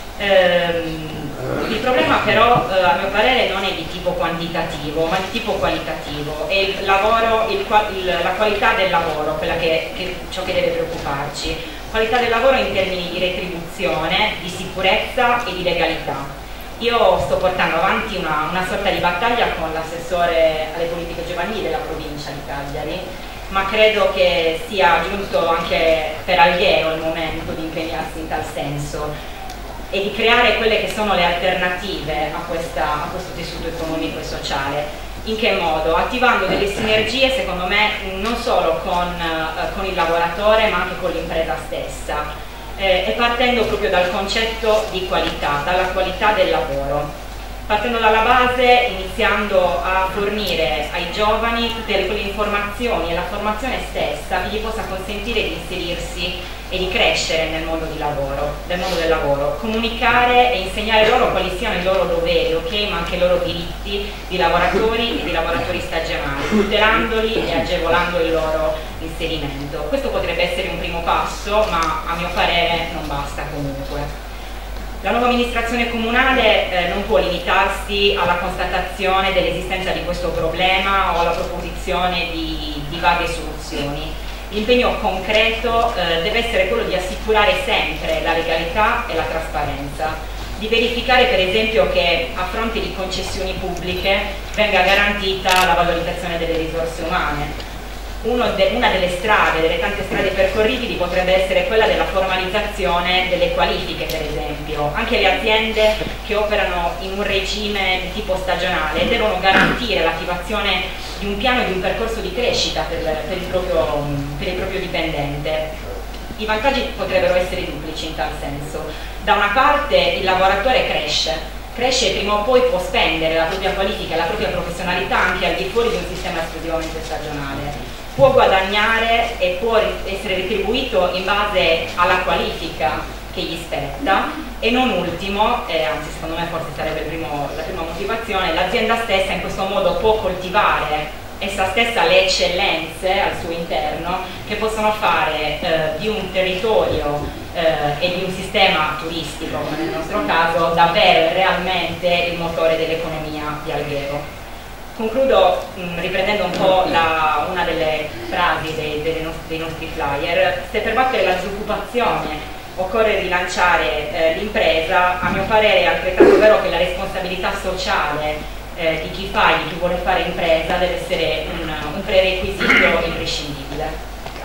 Il problema però a mio parere non è di tipo quantitativo ma di tipo qualitativo, è il lavoro, la qualità del lavoro, ciò che deve preoccuparci. Qualità del lavoro in termini di retribuzione, di sicurezza e di legalità. Io sto portando avanti una sorta di battaglia con l'assessore alle politiche giovanili della provincia di Cagliari, ma credo che sia giunto anche per Alghero il momento di impegnarsi in tal senso e di creare quelle che sono le alternative a questo tessuto economico e sociale. In che modo? Attivando delle sinergie, secondo me, non solo con il lavoratore ma anche con l'impresa stessa e partendo proprio dal concetto di qualità, dalla qualità del lavoro. Partendo dalla base, iniziando a fornire ai giovani tutte quelle informazioni e la formazione stessa che gli possa consentire di inserirsi e di crescere nel mondo del lavoro, comunicare e insegnare loro quali siano i loro doveri, ok, ma anche i loro diritti di lavoratori e di lavoratori stagionali, tutelandoli e agevolando il loro inserimento. Questo potrebbe essere un primo passo, ma a mio parere non basta comunque. La nuova amministrazione comunale non può limitarsi alla constatazione dell'esistenza di questo problema o alla proposizione di vaghe soluzioni. L'impegno concreto deve essere quello di assicurare sempre la legalità e la trasparenza, di verificare per esempio che a fronte di concessioni pubbliche venga garantita la valorizzazione delle risorse umane, una delle strade, delle tante strade percorribili potrebbe essere quella della formalizzazione delle qualifiche, per esempio. Anche le aziende che operano in un regime di tipo stagionale devono garantire l'attivazione di un piano e di un percorso di crescita per il proprio dipendente. I vantaggi potrebbero essere duplici in tal senso. Da una parte il lavoratore cresce e prima o poi può spendere la propria qualifica e la propria professionalità anche al di fuori di un sistema esclusivamente stagionale. Può guadagnare e può essere retribuito in base alla qualifica che gli spetta, e non ultimo, anzi secondo me forse sarebbe la prima motivazione, l'azienda stessa in questo modo può coltivare essa stessa le eccellenze al suo interno che possono fare di un territorio e di un sistema turistico, come nel nostro caso, davvero e realmente il motore dell'economia di Alghero. Concludo riprendendo un po' una delle frasi dei nostri flyer. Se per battere la disoccupazione occorre rilanciare l'impresa, a mio parere è altrettanto vero che la responsabilità sociale di chi vuole fare impresa deve essere un prerequisito imprescindibile.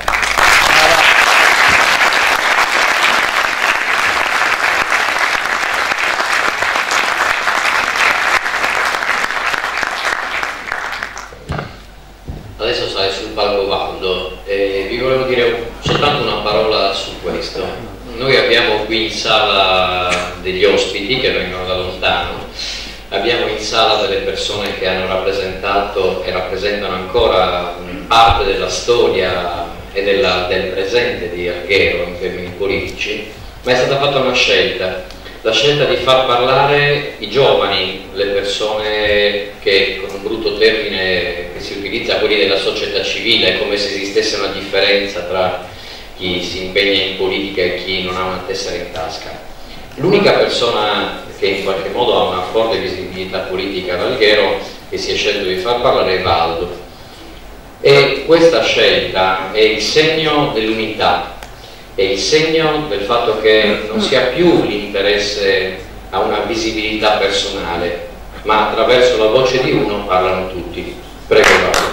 Adesso sale sul palco Valdo e vi volevo dire soltanto una parola su questo. Noi abbiamo qui in sala degli ospiti che vengono da lontano. Abbiamo in sala delle persone che hanno rappresentato e rappresentano ancora parte della storia e del presente di Alghero in termini politici, ma è stata fatta una scelta, la scelta di far parlare i giovani, le persone che, con un brutto termine che si utilizza, quelli della società civile, come se esistesse una differenza tra chi si impegna in politica e chi non ha una tessera in tasca. L'unica persona che in qualche modo ha una forte visibilità politica ad Alghero che si è scelto di far parlare è Valdo, e questa scelta è il segno dell'unità, è il segno del fatto che non si ha più l'interesse a una visibilità personale, ma attraverso la voce di uno parlano tutti. Prego Valdo.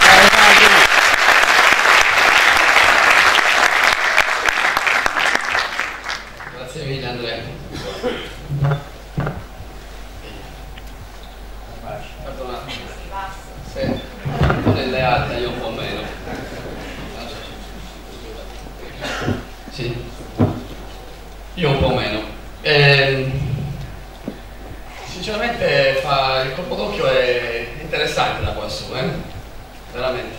Grazie mille Andrea. Perdonate. Se non è alta io un po' meno. Sì. Io un po' meno. Sinceramente il colpo d'occhio è interessante da quassù, veramente.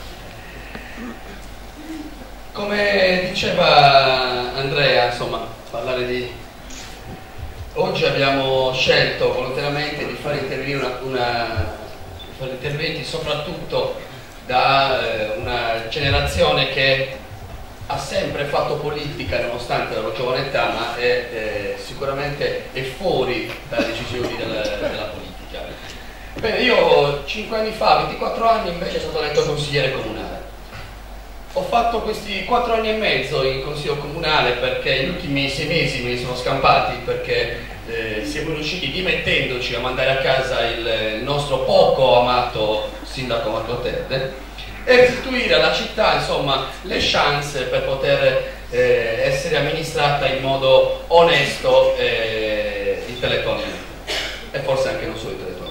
Come diceva Andrea, insomma, parlare di... Oggi abbiamo scelto volontariamente di fare intervenire fare interventi soprattutto da una generazione che ha sempre fatto politica nonostante la loro giovane età, ma sicuramente è fuori dalle decisioni della politica. Bene, io 5 anni fa, 24 anni, invece sono stato eletto consigliere comunale. Ho fatto questi 4 anni e mezzo in consiglio comunale perché gli ultimi 6 mesi me li sono scampati perché siamo riusciti, dimettendoci, a mandare a casa il nostro poco amato sindaco Marco Tedde e restituire alla città, insomma, le chance per poter essere amministrata in modo onesto e intellettualmente, e forse anche non solo intellettualmente.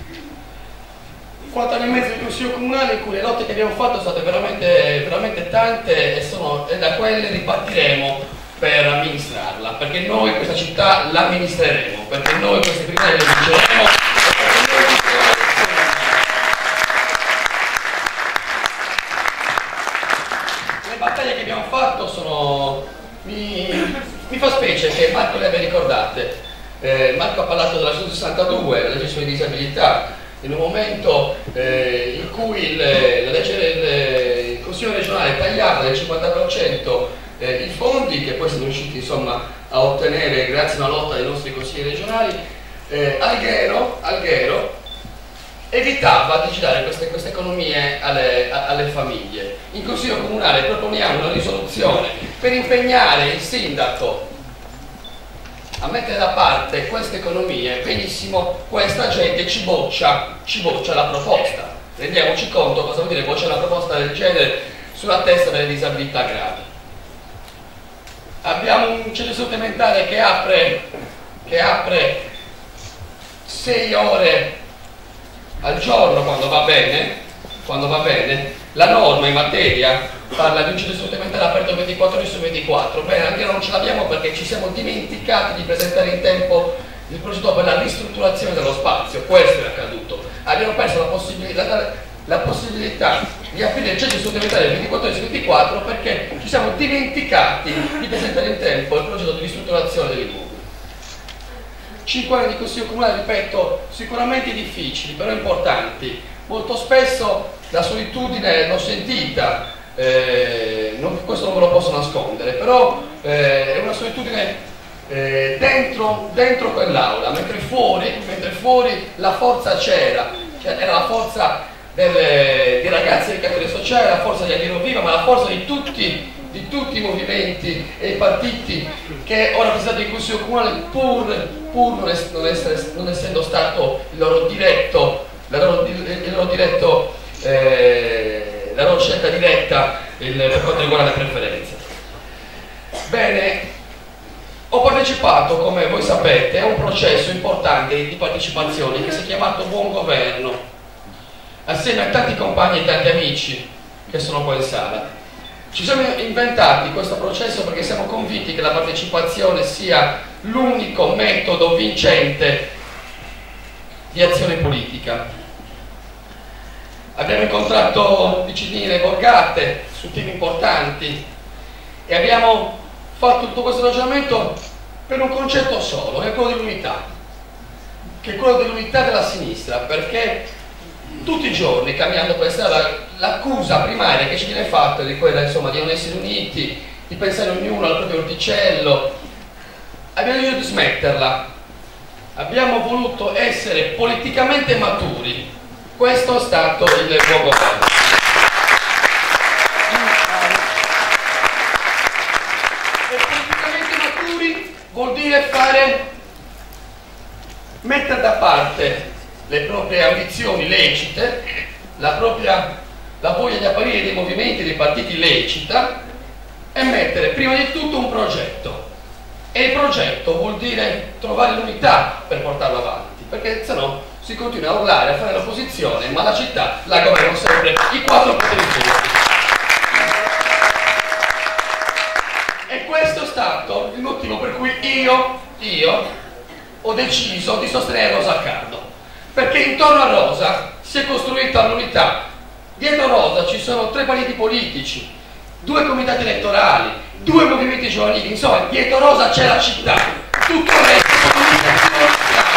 4 anni e mezzo di consiglio comunale in cui le lotte che abbiamo fatto sono state veramente tante e da quelle ripartiremo per amministrarla, perché noi questa città l'amministreremo, perché noi queste primarie le vinceremo. Le battaglie che abbiamo fatto sono... mi fa specie che Marco le abbia ricordate. Marco ha parlato della 162, la legge sulle disabilità, in un momento in cui il Consiglio regionale tagliava del 50% i fondi che poi siamo riusciti, insomma, a ottenere grazie a una lotta dei nostri consigli regionali. Alghero evitava di girare queste economie alle famiglie. In Consiglio comunale proponiamo una risoluzione per impegnare il sindaco a mettere da parte queste economie. Benissimo, questa gente ci boccia la proposta. Rendiamoci conto cosa vuol dire poi c'è una proposta del genere sulla testa delle disabilità gravi. Abbiamo un centro di salute mentale che apre 6 ore al giorno quando va bene. La norma in materia parla di un centro di salute mentale aperto 24 ore su 24. Bene, anche non ce l'abbiamo perché ci siamo dimenticati di presentare in tempo il progetto per la ristrutturazione dello spazio. Questo è accaduto. Abbiamo perso la possibilità di aprire il centro di salute mentale 24 ore su 24 perché ci siamo dimenticati di presentare in tempo il progetto di ristrutturazione dell'immobile. 5 anni di consiglio comunale, ripeto, sicuramente difficili, però importanti. Molto spesso la solitudine l'ho sentita, questo non ve lo posso nascondere, però è una solitudine dentro quell'aula, mentre fuori la forza c'era, cioè era la forza dei ragazzi del Cattolico Sociale, la forza di Alghero Viva, ma la forza di tutti i movimenti e i partiti che ora presentati in consiglio comunale pur non essendo stato la loro scelta diretta per quanto riguarda le preferenze. Bene, ho partecipato, come voi sapete, a un processo importante di partecipazione che si è chiamato Buon Governo, assieme a tanti compagni e tanti amici che sono qua in sala. Ci siamo inventati questo processo perché siamo convinti che la partecipazione sia l'unico metodo vincente di azione politica. Abbiamo incontrato Piccinini e Borgate su temi importanti e abbiamo fatto tutto questo ragionamento per un concetto solo, che è quello dell'unità, della sinistra, perché tutti i giorni, cambiando per strada, l'accusa primaria che ci viene fatta è quella, insomma, di non essere uniti, di pensare ognuno al proprio orticello. Abbiamo deciso di smetterla, abbiamo voluto essere politicamente maturi. Questo è stato il buon governo. E politicamente maturi vuol dire mettere da parte le proprie ambizioni lecite, la voglia di apparire dei movimenti, dei partiti lecita, e mettere prima di tutto un progetto. E il progetto vuol dire trovare l'unità per portarlo avanti, perché sennò si continua a urlare, a fare l'opposizione, ma la città la governano sempre i 4 poteri forti. E questo è stato il motivo per cui io ho deciso di sostenere Rosa Accardo, perché intorno a Rosa si è costruita l'unità. Dietro Rosa ci sono 3 partiti politici, 2 comitati elettorali, 2 movimenti giovanili, insomma dietro Rosa c'è la città, tutto il resto sono iniziative.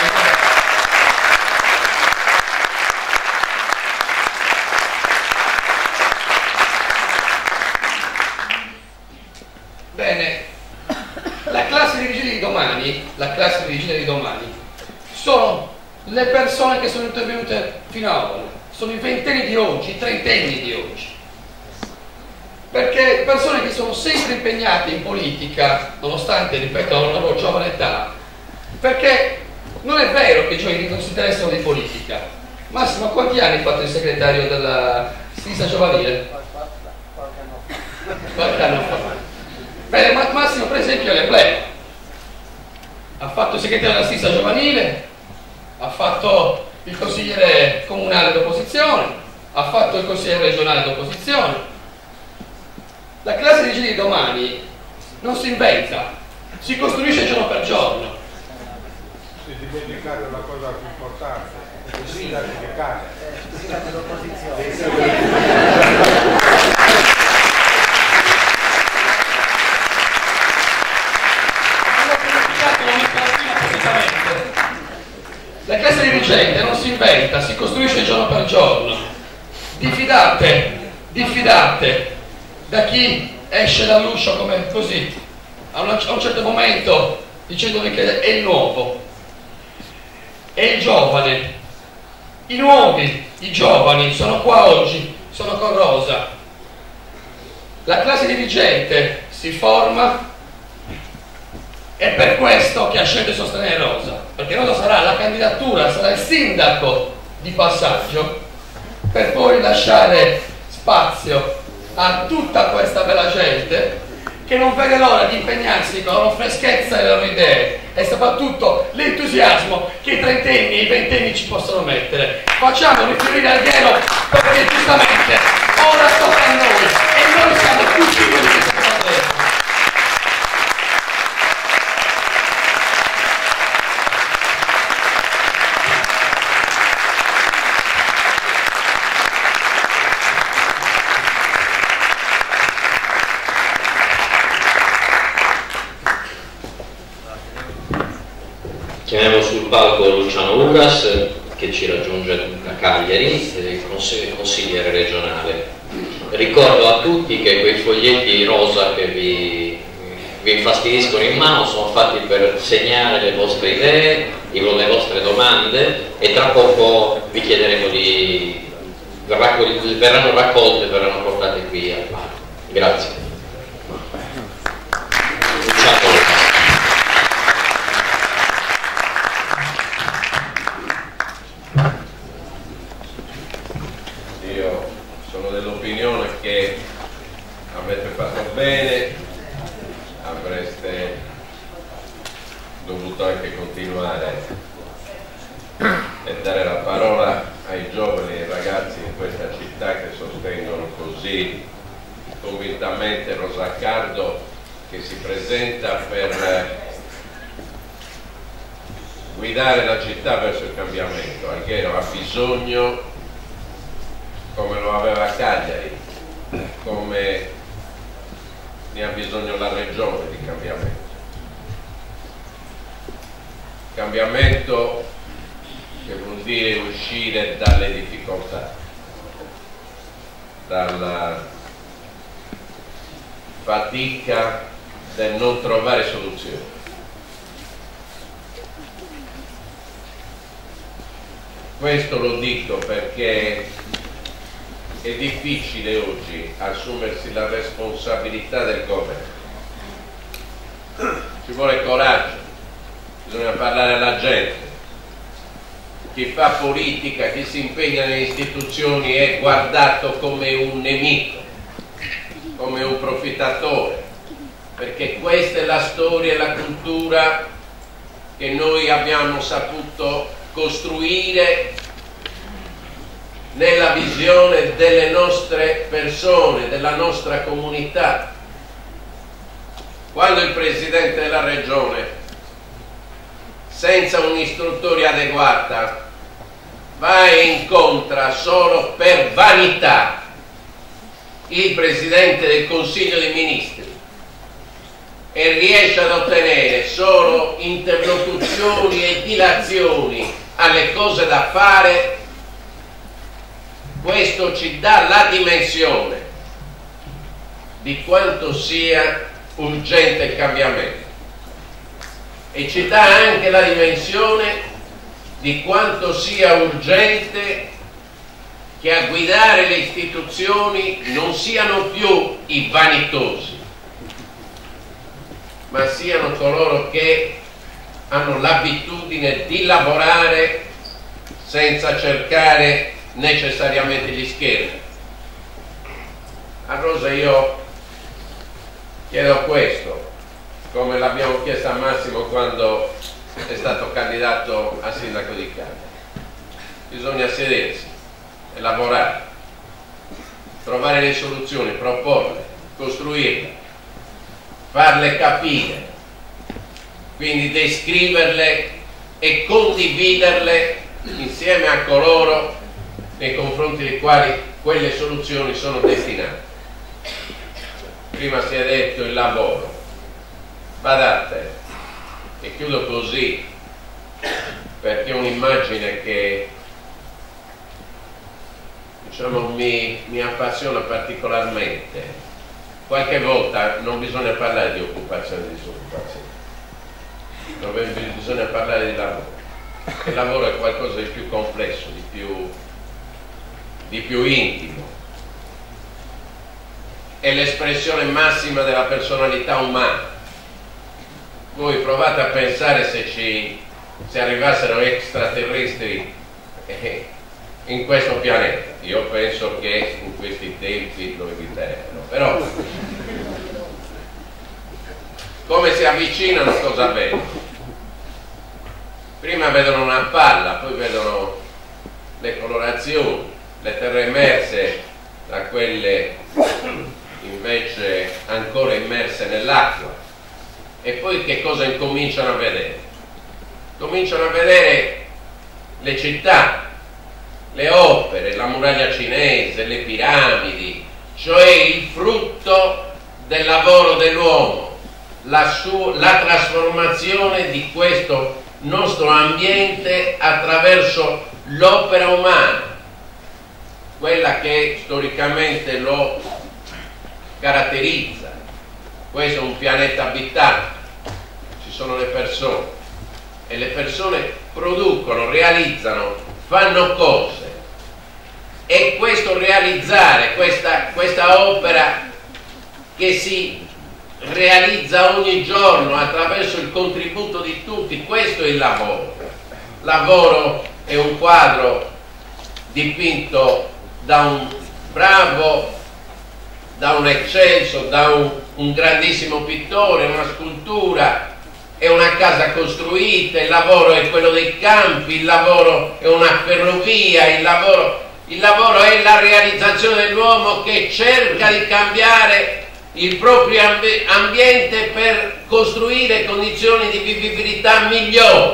Bene, la classe dirigente di domani sono le persone che sono intervenute fino ad ora, sono i ventenni di oggi, i trentenni di oggi, perché persone che sono sempre impegnate in politica, nonostante, ripeto, la loro giovane età, perché non è vero che i giovani non si interessano di politica. Massimo, quanti anni hai fatto il segretario della sinistra giovanile? Qualche anno fa. Bene, Massimo per esempio è l'emblema, ha fatto il segretario della sinistra giovanile, ha fatto il consigliere comunale d'opposizione, ha fatto il consigliere regionale d'opposizione. La classe dirigente di domani non si inventa, si costruisce giorno per giorno. Si dimenticate una cosa più importante, il sindaco che cade. Il sindaco dell'opposizione. La classe dirigente non si inventa, si costruisce giorno per giorno. Diffidate da chi esce dall'uscio come così, a un certo momento, dicendovi che è il nuovo, è il giovane. I giovani sono qua oggi, sono con Rosa. La classe dirigente si forma. È per questo che ha scelto di sostenere Rosa, perché Rosa sarà la candidatura, sarà il sindaco di passaggio per poi lasciare spazio a tutta questa bella gente che non vede l'ora di impegnarsi con la loro freschezza e le loro idee e soprattutto l'entusiasmo che i trentenni e i ventenni ci possono mettere. Facciamo rifiorire Alghero, perché giustamente ora tocca a noi e noi siamo tutti quelli che siamo dentro. Chiamiamo sul palco Luciano Uras, che ci raggiunge da Cagliari, consigliere regionale. Ricordo a tutti che quei foglietti rosa che vi infastidiscono in mano sono fatti per segnare le vostre idee, le vostre domande, e tra poco vi chiederemo verranno raccolte e verranno portate qui al palco. Grazie. Luciano Uras. Dell'opinione che avete fatto bene, avreste dovuto anche continuare e dare la parola ai giovani e ai ragazzi in questa città che sostengono così convintamente Rosa Accardo, che si presenta per guidare la città verso il cambiamento. Alghero ha bisogno, come lo aveva Cagliari, come ne ha bisogno la regione, di cambiamento. Cambiamento che vuol dire uscire dalle difficoltà, dalla fatica del non trovare soluzioni. Questo lo dico perché è difficile oggi assumersi la responsabilità del governo. Ci vuole coraggio, bisogna parlare alla gente. Chi fa politica, chi si impegna nelle istituzioni è guardato come un nemico, come un profittatore, perché questa è la storia e la cultura che noi abbiamo saputo costruire nella visione delle nostre persone, della nostra comunità. Quando il Presidente della Regione, senza un'istruttoria adeguata, va e incontra solo per vanità il Presidente del Consiglio dei Ministri e riesce ad ottenere solo interlocuzioni e dilazioni alle cose da fare, questo ci dà la dimensione di quanto sia urgente il cambiamento e ci dà anche la dimensione di quanto sia urgente che a guidare le istituzioni non siano più i vanitosi, ma siano coloro che hanno l'abitudine di lavorare senza cercare necessariamente gli schermi. A Rosa io chiedo questo, come l'abbiamo chiesto a Massimo quando è stato candidato a sindaco di Cagliari. Bisogna sedersi e lavorare, trovare le soluzioni, proporle, costruirle, farle capire, quindi descriverle e condividerle insieme a coloro nei confronti dei quali quelle soluzioni sono destinate. Prima si è detto il lavoro. Badate, e chiudo così perché è un'immagine che diciamo mi appassiona particolarmente. Qualche volta non bisogna parlare di occupazione e disoccupazione, bisogna parlare di lavoro. Il lavoro è qualcosa di più complesso, di più intimo, è l'espressione massima della personalità umana. Voi provate a pensare se arrivassero extraterrestri in questo pianeta, io penso che in questi tempi lo eviterebbero, però come si avvicinano cosa vedono? Prima vedono una palla, poi vedono le colorazioni, le terre emerse da quelle invece ancora immerse nell'acqua, e poi che cosa incominciano a vedere? Cominciano a vedere le città, le opere, la muraglia cinese, le piramidi, cioè il frutto del lavoro dell'uomo, la trasformazione di questo nostro ambiente attraverso l'opera umana, quella che storicamente lo caratterizza. Questo è un pianeta abitato, ci sono le persone e le persone producono, realizzano, fanno cose, e questo realizzare, questa opera che si realizza ogni giorno attraverso il contributo di tutti, questo è il lavoro. Lavoro è un quadro dipinto da un bravo, da un eccelso, da un grandissimo pittore, una scultura, è una casa costruita, il lavoro è quello dei campi, il lavoro è una ferrovia, il lavoro è la realizzazione dell'uomo che cerca di cambiare il proprio ambiente per costruire condizioni di vivibilità migliori.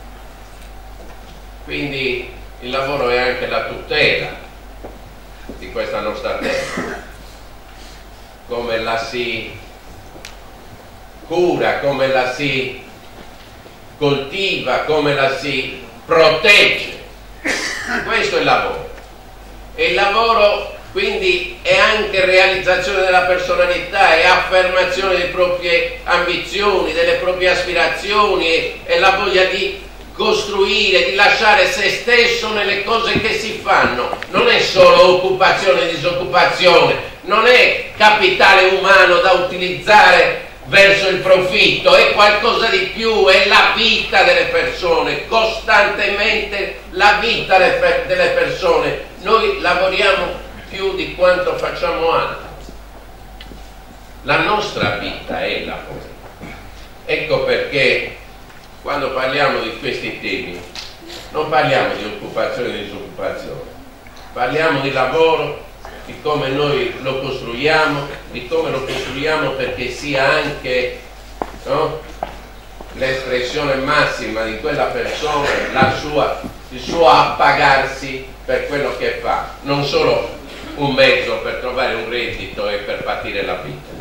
Quindi il lavoro è anche la tutela di questa nostra terra, come la si cura, come la si coltiva, come la si protegge. Questo è il lavoro. E il lavoro quindi è anche realizzazione della personalità, è affermazione delle proprie ambizioni, delle proprie aspirazioni, è la voglia di costruire, di lasciare se stesso nelle cose che si fanno. Non è solo occupazione e disoccupazione, non è capitale umano da utilizzare verso il profitto, è qualcosa di più, è la vita delle persone, costantemente la vita delle persone. Noi lavoriamo più di quanto facciamo altro. La nostra vita è lavoro. Ecco perché quando parliamo di questi temi non parliamo di occupazione e disoccupazione, parliamo di lavoro, di come noi lo costruiamo, di come lo costruiamo perché sia anche, no, l'espressione massima di quella persona, il suo appagarsi per quello che fa, non solo un mezzo per trovare un reddito e per patire la vita.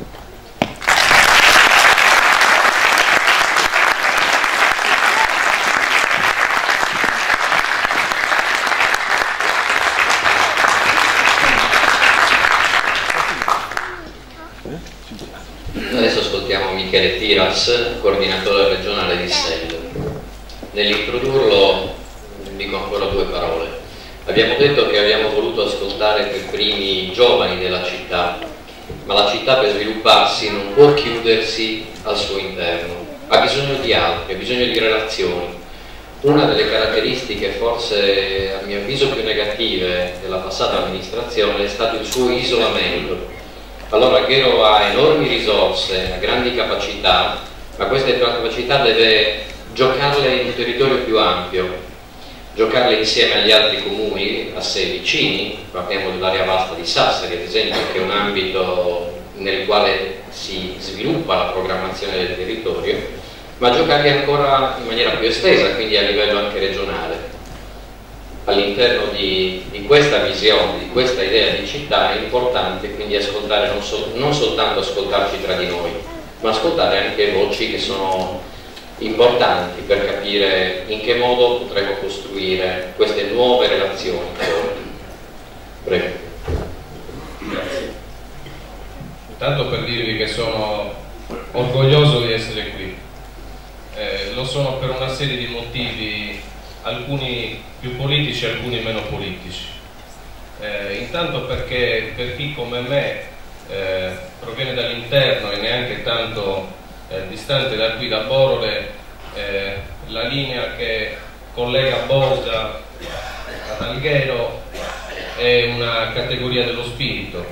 Adesso ascoltiamo Michele Tiras, coordinatore regionale di SEL. Nell'introdurlo dico ancora due parole. Abbiamo detto che abbiamo voluto ascoltare per primi i giovani della città, ma la città per svilupparsi non può chiudersi al suo interno, ha bisogno di altri, ha bisogno di relazioni. Una delle caratteristiche forse a mio avviso più negative della passata amministrazione è stato il suo isolamento. Allora Alghero ha enormi risorse, ha grandi capacità, ma queste capacità deve giocarle in un territorio più ampio, giocarle insieme agli altri comuni a sé vicini. Parliamo dell'area vasta di Sassari, ad esempio, che è un ambito nel quale si sviluppa la programmazione del territorio, ma giocarli ancora in maniera più estesa, quindi a livello anche regionale. All'interno di questa visione, di questa idea di città è importante quindi ascoltare, non soltanto ascoltarci tra di noi, ma ascoltare anche voci che sono importanti per capire in che modo potremo costruire queste nuove relazioni. Prego. Grazie. Intanto per dirvi che sono orgoglioso di essere qui. Lo sono per una serie di motivi, alcuni più politici e alcuni meno politici. Intanto perché per chi come me proviene dall'interno e neanche tanto distante da qui, da Borore, la linea che collega Borgia ad Alghero è è una categoria dello spirito.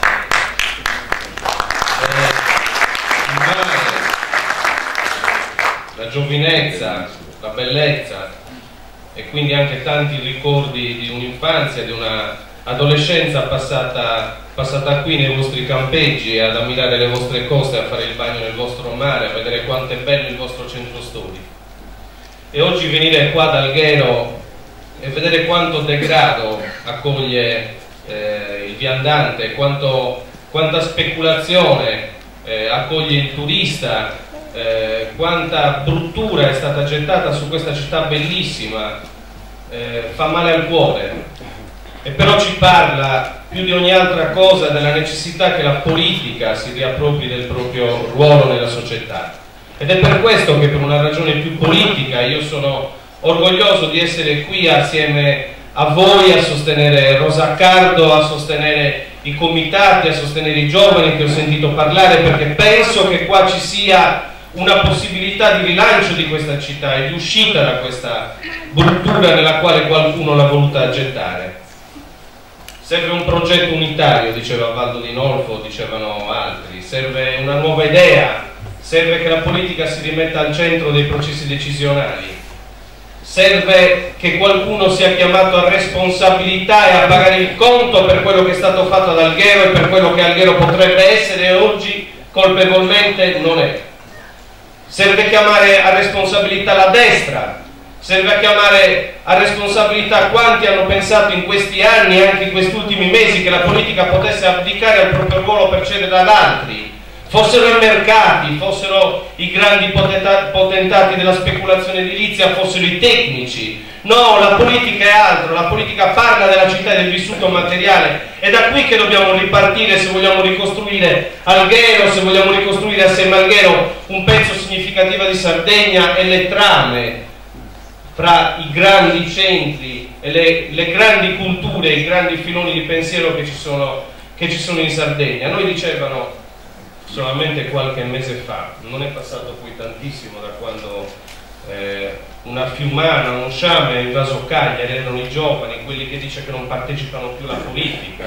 Il mare, la giovinezza, la bellezza e quindi anche tanti ricordi di un'infanzia, di un'adolescenza passata qui nei vostri campeggi, ad ammirare le vostre coste, a fare il bagno nel vostro mare, a vedere quanto è bello il vostro centro storico. E oggi venire qua ad Alghero e vedere quanto degrado accoglie il viandante, quanta speculazione accoglie il turista, quanta bruttura è stata gettata su questa città bellissima, fa male al cuore. E però ci parla più di ogni altra cosa della necessità che la politica si riappropri del proprio ruolo nella società. Ed è per questo che, per una ragione più politica, io sono orgoglioso di essere qui assieme a voi a sostenere Rosa Accardo, a sostenere i comitati, a sostenere i giovani che ho sentito parlare, perché penso che qua ci sia una possibilità di rilancio di questa città e di uscita da questa bruttura nella quale qualcuno l'ha voluta gettare. Serve un progetto unitario, diceva Valdo Di Nolfo, dicevano altri, serve una nuova idea, serve che la politica si rimetta al centro dei processi decisionali, serve che qualcuno sia chiamato a responsabilità e a pagare il conto per quello che è stato fatto ad Alghero e per quello che Alghero potrebbe essere e oggi colpevolmente non è. Serve chiamare a responsabilità la destra, serve a chiamare a responsabilità quanti hanno pensato in questi anni e anche in questi ultimi mesi che la politica potesse abdicare al proprio ruolo per cedere ad altri, fossero i mercati, fossero i grandi potentati della speculazione edilizia, fossero i tecnici. No, la politica è altro, la politica parla della città e del vissuto materiale. È da qui che dobbiamo ripartire se vogliamo ricostruire Alghero, se vogliamo ricostruire assieme a Alghero un pezzo significativo di Sardegna e le trame fra i grandi centri e le grandi culture, i grandi filoni di pensiero che ci sono in Sardegna. Noi dicevano solamente qualche mese fa, non è passato poi tantissimo da quando una Fiumana, uno Sciame ha invaso Cagliari, erano i giovani, quelli che dice che non partecipano più alla politica.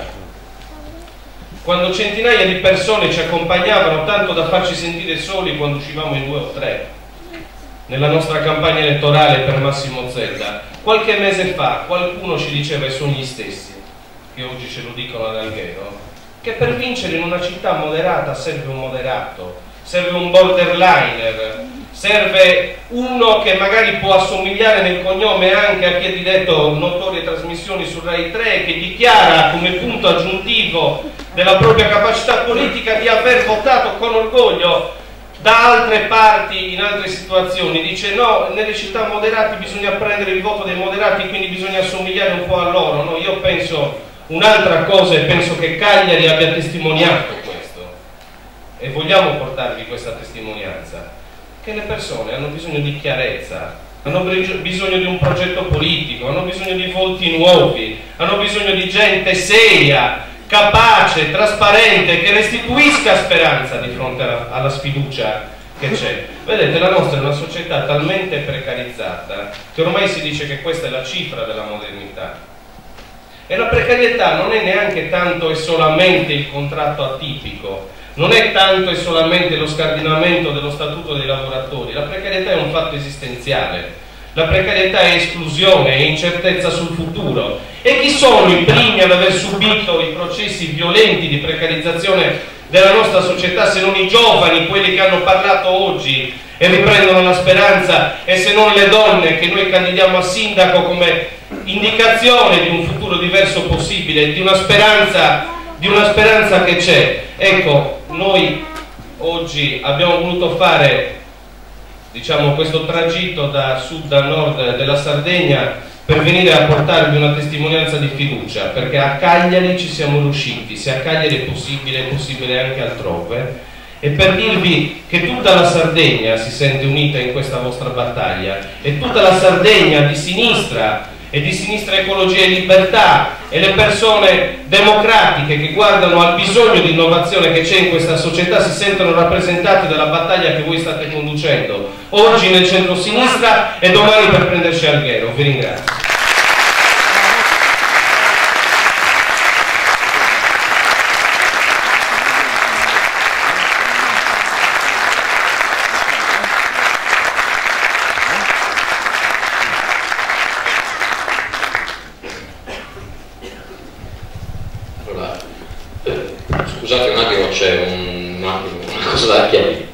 Quando centinaia di persone ci accompagnavano tanto da farci sentire soli quando uscivamo in 2 o 3 nella nostra campagna elettorale per Massimo Zedda, qualche mese fa qualcuno ci diceva i sogni stessi, che oggi ce lo dicono ad Alghero, che per vincere in una città moderata serve un moderato, serve un borderliner, serve uno che magari può assomigliare nel cognome anche a chi ha diretto notorie trasmissioni su Rai 3, che dichiara come punto aggiuntivo della propria capacità politica di aver votato con orgoglio da altre parti in altre situazioni. Dice no, nelle città moderate bisogna prendere il voto dei moderati, quindi bisogna assomigliare un po' a loro. No, io penso un'altra cosa e penso che Cagliari abbia testimoniato questo e vogliamo portarvi questa testimonianza, che le persone hanno bisogno di chiarezza, hanno bisogno di un progetto politico, hanno bisogno di volti nuovi, hanno bisogno di gente seria, capace, trasparente, che restituisca speranza di fronte alla sfiducia che c'è. Vedete, la nostra è una società talmente precarizzata che ormai si dice che questa è la cifra della modernità. E la precarietà non è neanche tanto e solamente il contratto atipico, non è tanto e solamente lo scardinamento dello statuto dei lavoratori. La precarietà è un fatto esistenziale. La precarietà è esclusione, è incertezza sul futuro. E chi sono i primi ad aver subito i processi violenti di precarizzazione della nostra società se non i giovani, quelli che hanno parlato oggi e riprendono la speranza, e se non le donne che noi candidiamo a sindaco come indicazione di un futuro diverso possibile, di una speranza che c'è. Ecco, noi oggi abbiamo voluto fare, diciamo, questo tragitto da sud a nord della Sardegna per venire a portarvi una testimonianza di fiducia, perché a Cagliari ci siamo riusciti, se a Cagliari è possibile anche altrove, e per dirvi che tutta la Sardegna si sente unita in questa vostra battaglia, e tutta la Sardegna di sinistra e di sinistra ecologia e libertà e le persone democratiche che guardano al bisogno di innovazione che c'è in questa società si sentono rappresentati dalla battaglia che voi state conducendo oggi nel centro-sinistra e domani per prenderci Alghero. Vi ringrazio. da chiarire.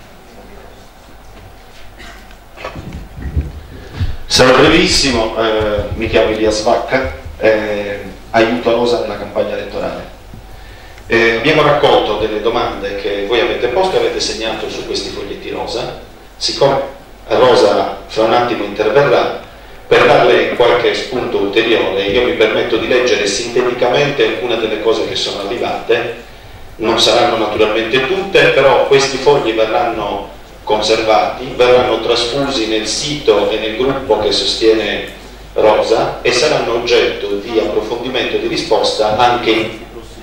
Sarò brevissimo, mi chiamo Elias Vacca, aiuto Rosa nella campagna elettorale. Abbiamo raccolto delle domande che voi avete posto e avete segnato su questi foglietti rosa. Siccome Rosa fra un attimo interverrà, per darle qualche spunto ulteriore io mi permetto di leggere sinteticamente alcune delle cose che sono arrivate. Non saranno naturalmente tutte, però questi fogli verranno conservati, verranno trasfusi nel sito e nel gruppo che sostiene Rosa e saranno oggetto di approfondimento e di risposta anche.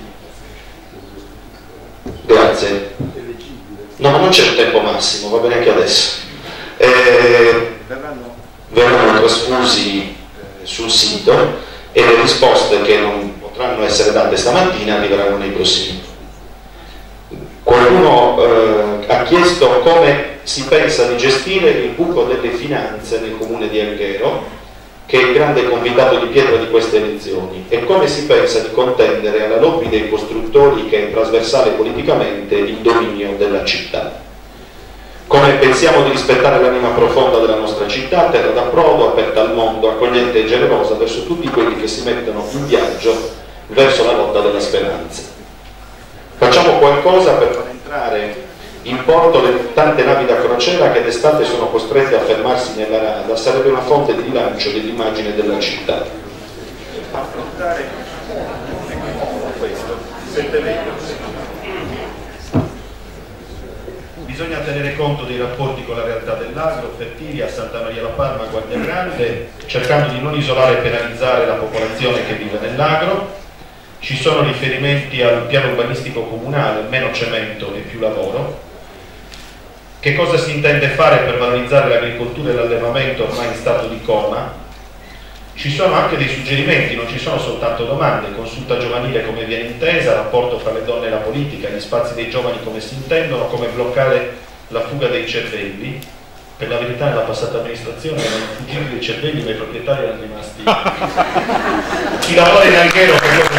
Grazie. No, non c'è un tempo massimo, va bene anche adesso. Verranno trasfusi sul sito e le risposte che non potranno essere date stamattina arriveranno nei prossimi giorni. Qualcuno ha chiesto come si pensa di gestire il buco delle finanze nel comune di Alghero, che è il grande convitato di pietra di queste elezioni, e come si pensa di contendere alla lobby dei costruttori che è trasversale politicamente il dominio della città. Come pensiamo di rispettare l'anima profonda della nostra città, terra d'approdo, aperta al mondo, accogliente e generosa verso tutti quelli che si mettono in viaggio verso la rotta della speranza. Facciamo qualcosa per far entrare in porto le tante navi da crociera che d'estate sono costrette a fermarsi nella rada, sarebbe una fonte di rilancio dell'immagine della città. Affrontare questo, bisogna tenere conto dei rapporti con la realtà dell'agro, Fertilia, Santa Maria la Palma, Guardia Grande, cercando di non isolare e penalizzare la popolazione che vive nell'agro. Ci sono riferimenti al piano urbanistico comunale, meno cemento e più lavoro. Che cosa si intende fare per valorizzare l'agricoltura e l'allevamento ormai in stato di coma? Ci sono anche dei suggerimenti, non ci sono soltanto domande: consulta giovanile come viene intesa, rapporto fra le donne e la politica, gli spazi dei giovani come si intendono, come bloccare la fuga dei cervelli. Per la verità nella passata amministrazione erano fuggiti dei cervelli ma i proprietari erano rimasti. Chi lavora in Alghero per lo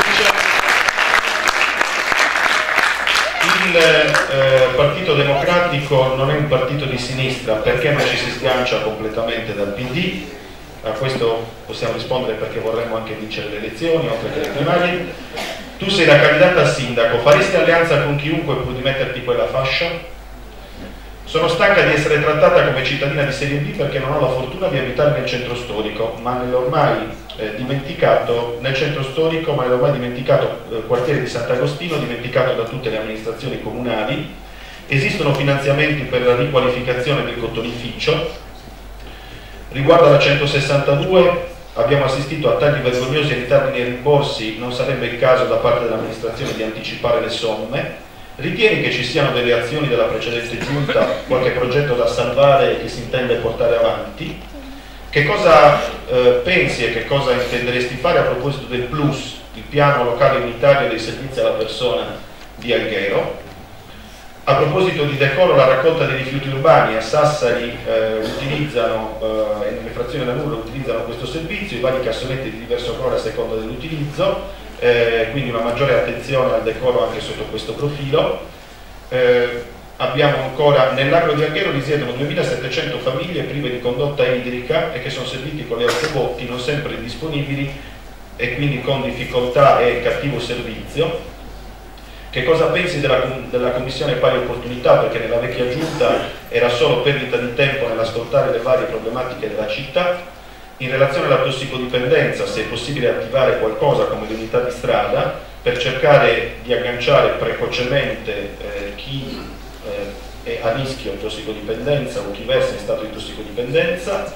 il Partito Democratico non è un partito di sinistra, perché non ci si sgancia completamente dal PD? A questo possiamo rispondere perché vorremmo anche vincere le elezioni, oltre che le primarie. Tu sei la candidata a sindaco, faresti alleanza con chiunque pur di metterti quella fascia? Sono stanca di essere trattata come cittadina di serie B perché non ho la fortuna di abitare nel centro storico, ma nell'ormai dimenticato quartiere di Sant'Agostino, dimenticato da tutte le amministrazioni comunali. Esistono finanziamenti per la riqualificazione del cottonificio. Riguardo alla 162 abbiamo assistito a tagli vergognosi e ritardi nei rimborsi, non sarebbe il caso da parte dell'amministrazione di anticipare le somme. Ritieni che ci siano delle azioni della precedente giunta, qualche progetto da salvare che si intende portare avanti? Che cosa pensi e che cosa intenderesti fare a proposito del PLUS, il piano locale unitario dei servizi alla persona di Alghero? A proposito di decoro, la raccolta dei rifiuti urbani a Sassari utilizzano, e nelle frazioni della Nurra utilizzano questo servizio, i vari cassonetti di diverso colore a seconda dell'utilizzo, quindi una maggiore attenzione al decoro anche sotto questo profilo. Abbiamo ancora, nell'agro di Alghero risiedono 2700 famiglie prive di condotta idrica e che sono serviti con le autobotti non sempre disponibili e quindi con difficoltà e cattivo servizio. Che cosa pensi della Commissione Pari Opportunità? Perché nella vecchia giunta era solo perdita di tempo nell'ascoltare le varie problematiche della città. In relazione alla tossicodipendenza, se è possibile attivare qualcosa come le unità di strada per cercare di agganciare precocemente chi è a rischio di tossicodipendenza o chi versa in stato di tossicodipendenza.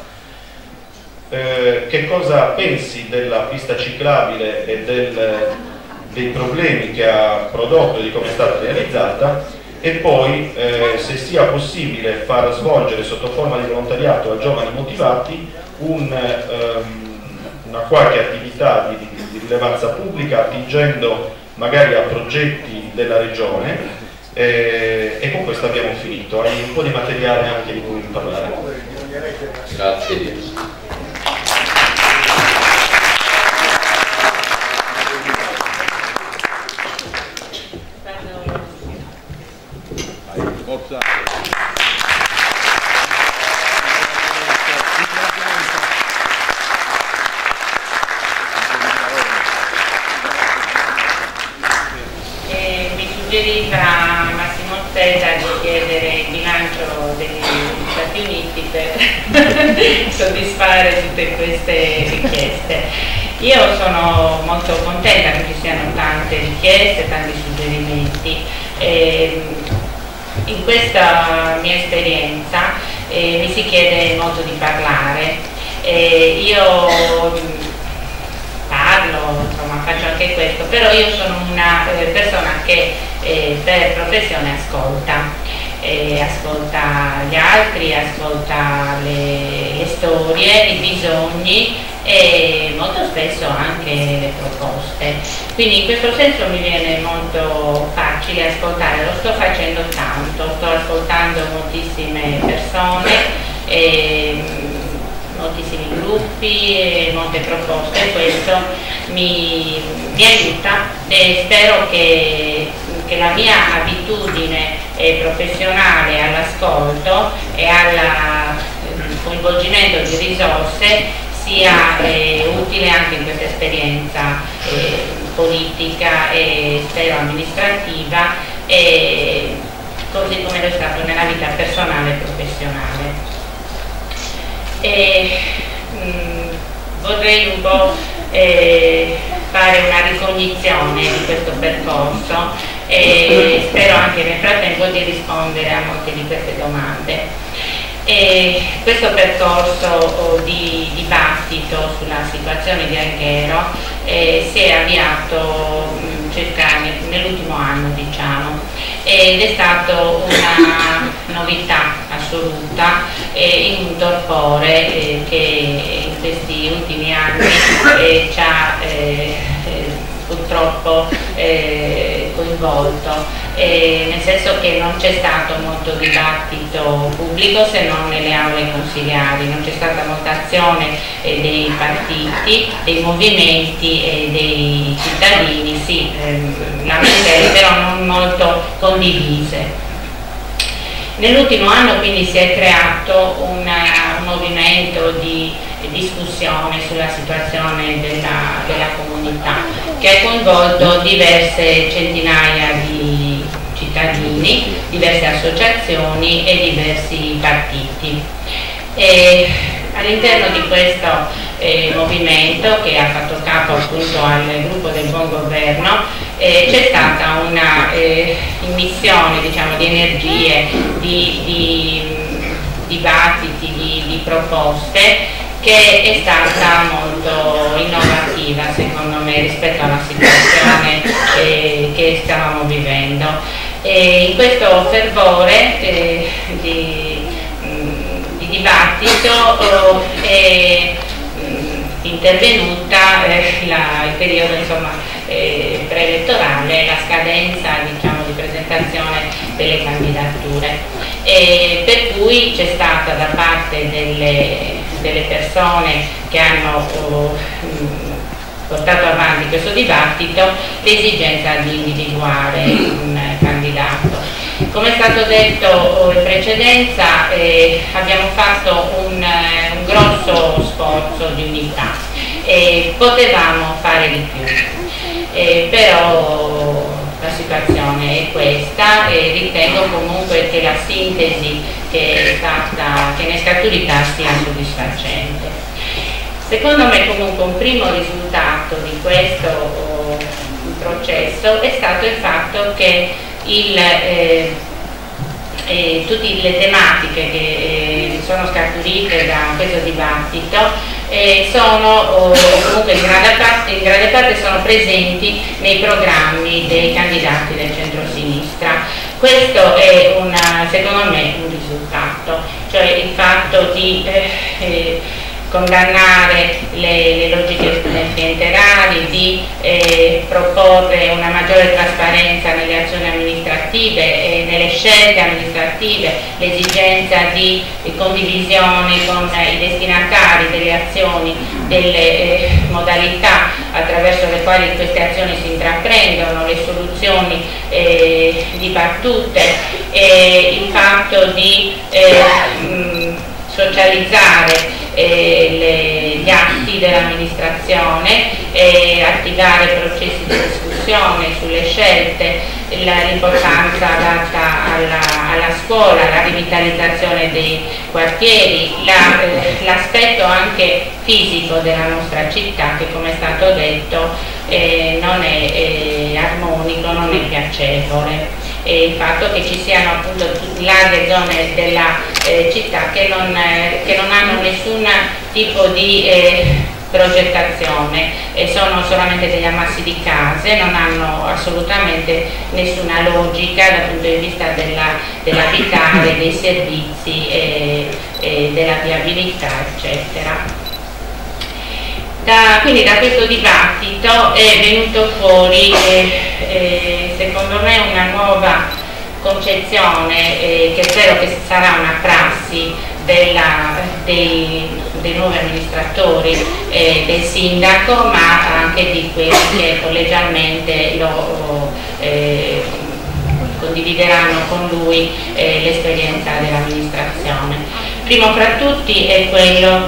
Che cosa pensi della pista ciclabile e dei problemi che ha prodotto e di come è stata realizzata? E poi se sia possibile far svolgere sotto forma di volontariato a giovani motivati una qualche attività di rilevanza pubblica, attingendo magari a progetti della regione, e con questo abbiamo finito. Hai un po' di materiale anche di cui parlare. Grazie. Forza. Mi suggeriva Massimo Ottella di chiedere il bilancio degli Stati Uniti per soddisfare tutte queste richieste. Io sono molto contenta che ci siano tante richieste, tanti suggerimenti. In questa mia esperienza mi si chiede molto di parlare. Io parlo, insomma, faccio anche questo, però io sono una persona che per professione ascolta. Ascolta gli altri, ascolta le storie, i bisogni e molto spesso anche le proposte. Quindi in questo senso mi viene molto facile ascoltare, lo sto facendo tanto, sto ascoltando moltissime persone, moltissimi gruppi e molte proposte, e questo mi aiuta e spero che la mia abitudine professionale all'ascolto e al coinvolgimento di risorse sia utile anche in questa esperienza politica e spero amministrativa, così come lo è stato nella vita personale e professionale. Vorrei un po' fare una ricognizione di questo percorso e spero anche nel frattempo di rispondere a molte di queste domande. Questo percorso di dibattito sulla situazione di Alghero si è avviato circa nell'ultimo anno, diciamo, ed è stato una novità assoluta in un torpore che in questi ultimi anni ci ha purtroppo coinvolto, nel senso che non c'è stato molto dibattito pubblico se non nelle aule consiliari, non c'è stata molta azione dei partiti, dei movimenti e dei cittadini, sì, lamentele, però non molto condivise. Nell'ultimo anno quindi si è creato un movimento di discussione sulla situazione della comunità che ha coinvolto diverse centinaia di cittadini, diverse associazioni e diversi partiti. All'interno di questo movimento, che ha fatto capo appunto al gruppo del buon governo, c'è stata una immissione, diciamo, di energie, di dibattiti, di proposte, che è stata molto innovativa secondo me rispetto alla situazione che stavamo vivendo. In questo fervore di dibattito è intervenuta il periodo, insomma, preelettorale, la scadenza, diciamo, di presentazione delle candidature, per cui c'è stata da parte delle persone che hanno portato avanti questo dibattito l'esigenza di individuare un candidato. Come è stato detto in precedenza, abbiamo fatto un grosso sforzo di unità e potevamo fare di più, però la situazione è questa e ritengo comunque che la sintesi che ne è scaturita sia soddisfacente. Secondo me comunque un primo risultato di questo processo è stato il fatto che tutte le tematiche che sono scaturite da questo dibattito sono comunque in grande parte sono presenti nei programmi dei candidati del centro-sinistra. Questo è secondo me un risultato, cioè il fatto di condannare le logiche clientelari, di proporre una maggiore trasparenza nelle azioni amministrative e nelle scelte amministrative, l'esigenza di condivisione con i destinatari delle azioni, delle modalità attraverso le quali queste azioni si intraprendono, le soluzioni dibattute, il fatto di socializzare gli atti dell'amministrazione, attivare processi di discussione sulle scelte, l'importanza data alla scuola, la rivitalizzazione dei quartieri, l'aspetto anche fisico della nostra città che, come è stato detto, non è armonico, non è piacevole. E il fatto che ci siano appunto larghe zone della città che non hanno nessun tipo di progettazione, sono solamente degli ammassi di case, non hanno assolutamente nessuna logica dal punto di vista dell'abitare, dei servizi, della viabilità, eccetera. Quindi da questo dibattito è venuto fuori secondo me una nuova concezione che spero che sarà una prassi dei nuovi amministratori, del sindaco, ma anche di quelli che collegialmente lo condivideranno con lui l'esperienza dell'amministrazione. Primo fra tutti è quello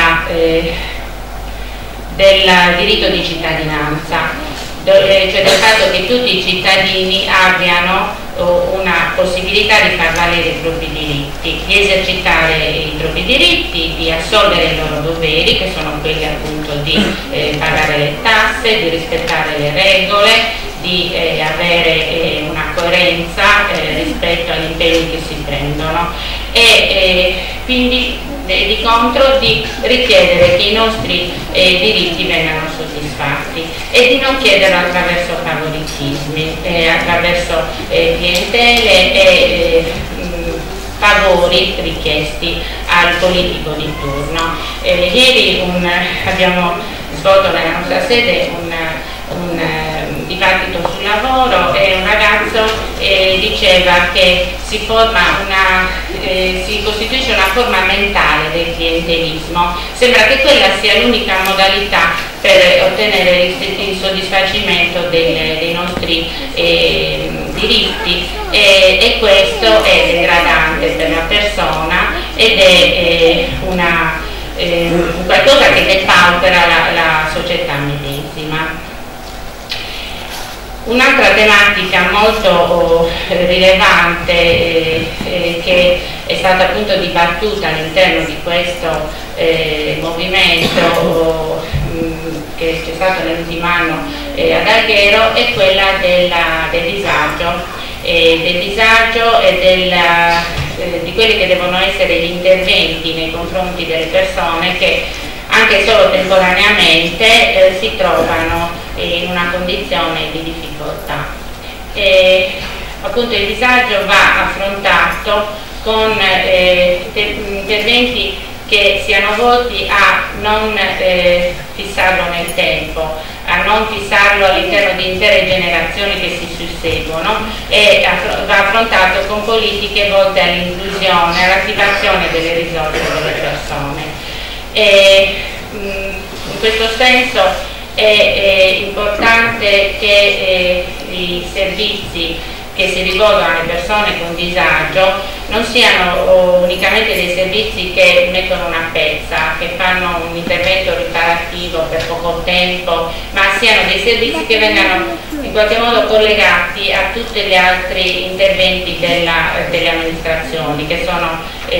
del diritto di cittadinanza, cioè del fatto che tutti i cittadini abbiano una possibilità di far valere i propri diritti, di esercitare i propri diritti, di assolvere i loro doveri, che sono quelli appunto di pagare le tasse, di rispettare le regole, di avere una coerenza rispetto agli impegni che si prendono e quindi di contro di richiedere che i nostri diritti vengano soddisfatti e di non chiederlo attraverso favoritismi, attraverso clientele e favori richiesti al politico di turno. Ieri abbiamo svolto nella nostra sede un dibattito sul lavoro e un ragazzo diceva che si costituisce una forma mentale del clientelismo. Sembra che quella sia l'unica modalità per ottenere il soddisfacimento dei nostri diritti e questo è degradante per la persona ed è qualcosa che depaupera la società medesima. Un'altra tematica molto rilevante che è stata appunto dibattuta all'interno di questo movimento che c'è stato nell'ultimo anno ad Alghero è quella del disagio e di quelli che devono essere gli interventi nei confronti delle persone che anche solo temporaneamente si trovano in una condizione di difficoltà. Appunto il disagio va affrontato con interventi che siano volti a non fissarlo nel tempo, a non fissarlo all'interno di intere generazioni che si susseguono e va affrontato con politiche volte all'inclusione, all'attivazione delle risorse delle persone. In questo senso è importante che i servizi che si rivolgono alle persone con disagio non siano unicamente dei servizi che mettono una pezza, che fanno un intervento riparativo per poco tempo, ma siano dei servizi che vengano in qualche modo collegati a tutti gli altri interventi delle amministrazioni, che sono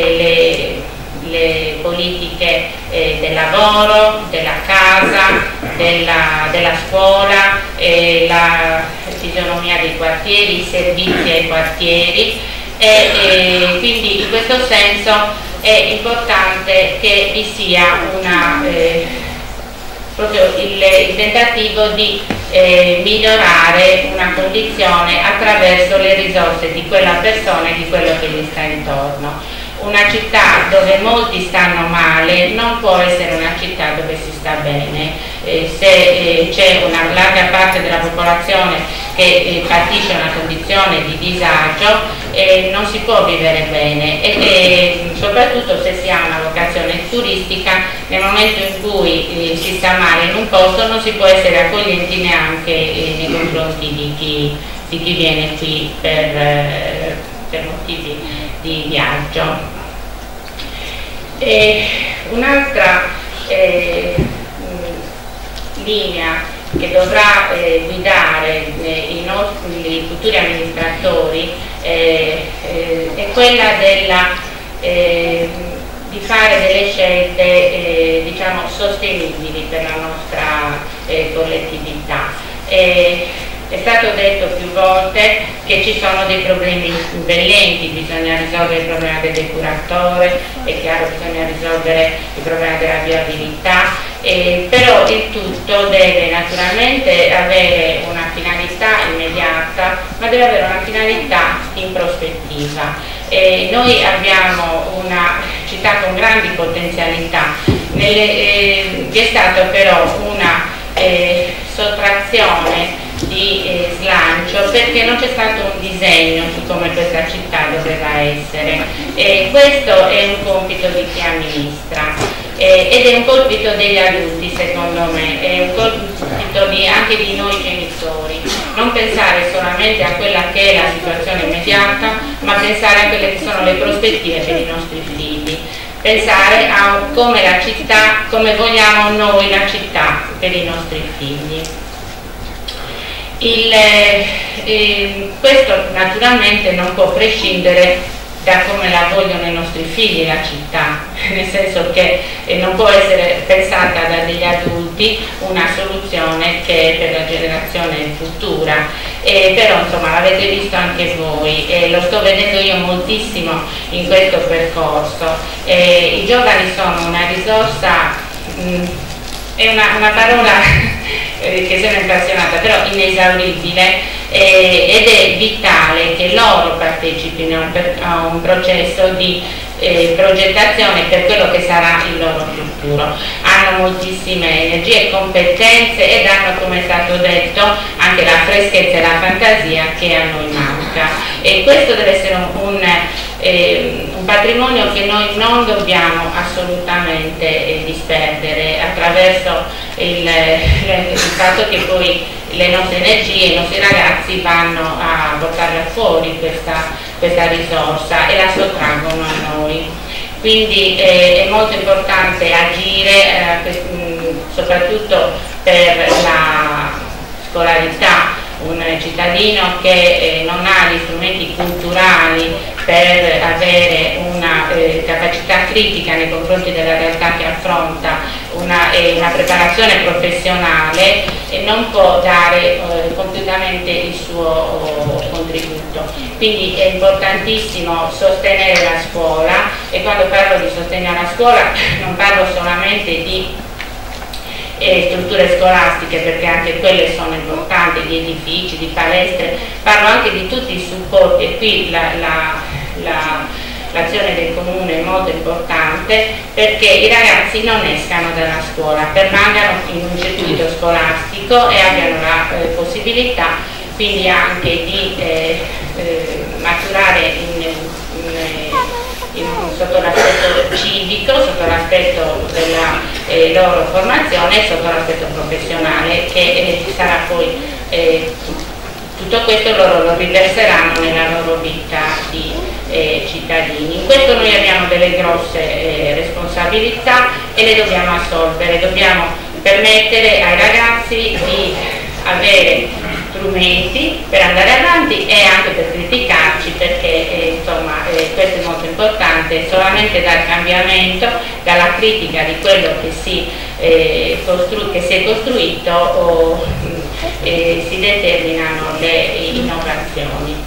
le politiche del lavoro, della casa, della scuola, la fisionomia dei quartieri, i servizi ai quartieri e quindi in questo senso è importante che vi sia proprio il tentativo di migliorare una condizione attraverso le risorse di quella persona e di quello che gli sta intorno. Una città dove molti stanno male non può essere una città dove si sta bene. Se c'è una larga parte della popolazione che patisce una condizione di disagio non si può vivere bene e soprattutto se si ha una vocazione turistica, nel momento in cui si sta male in un posto non si può essere accoglienti neanche nei confronti di chi viene qui per motivi di viaggio. Un'altra linea che dovrà guidare i nostri futuri amministratori è quella di fare delle scelte diciamo sostenibili per la nostra collettività. È stato detto più volte che ci sono dei problemi impellenti, bisogna risolvere il problema del depuratore, è chiaro, bisogna risolvere il problema della viabilità, però il tutto deve naturalmente avere una finalità immediata, ma deve avere una finalità in prospettiva. Noi abbiamo una città con grandi potenzialità, vi è stata però una sottrazione di slancio perché non c'è stato un disegno su come questa città doveva essere, questo è un compito di chi amministra ed è un compito degli adulti, secondo me, è un compito anche di noi genitori, non pensare solamente a quella che è la situazione immediata, ma pensare a quelle che sono le prospettive per i nostri figli, pensare a come la città, come vogliamo noi la città per i nostri figli. Questo naturalmente non può prescindere da come la vogliono i nostri figli la città, nel senso che non può essere pensata da degli adulti una soluzione che è per la generazione futura, però insomma l'avete visto anche voi, lo sto vedendo io moltissimo in questo percorso. I giovani sono una risorsa, è una parola che sembra appassionata, però inesauribile, ed è vitale che loro partecipino a un processo di progettazione per quello che sarà il loro futuro. Hanno moltissime energie e competenze ed hanno, come è stato detto, anche la freschezza e la fantasia che a noi manca, e questo deve essere un patrimonio che noi non dobbiamo assolutamente disperdere attraverso il fatto che poi le nostre energie, i nostri ragazzi vanno a portarla fuori questa risorsa e la sottraggono a noi. Quindi è molto importante agire soprattutto per la scolarità. Un cittadino che non ha gli strumenti culturali per avere una capacità critica nei confronti della realtà che affronta, una preparazione professionale, non può dare compiutamente il suo contributo. Quindi è importantissimo sostenere la scuola, e quando parlo di sostegno alla scuola non parlo solamente di strutture scolastiche, perché anche quelle sono importanti, di edifici, di palestre, parlo anche di tutti i supporti, e qui l'azione del comune è molto importante, perché i ragazzi non escano dalla scuola, permangano in un circuito scolastico e abbiano la possibilità quindi anche di maturare sotto l'aspetto civico, sotto l'aspetto della loro formazione e sotto l'aspetto professionale, che sarà poi tutto questo loro lo riverseranno nella loro vita di cittadini. In questo noi abbiamo delle grosse responsabilità e le dobbiamo assolvere, dobbiamo permettere ai ragazzi di avere strumenti per andare avanti e anche per criticarci, perché insomma questo è molto importante. Solamente dal cambiamento, dalla critica di quello che si è costruito si determinano le innovazioni.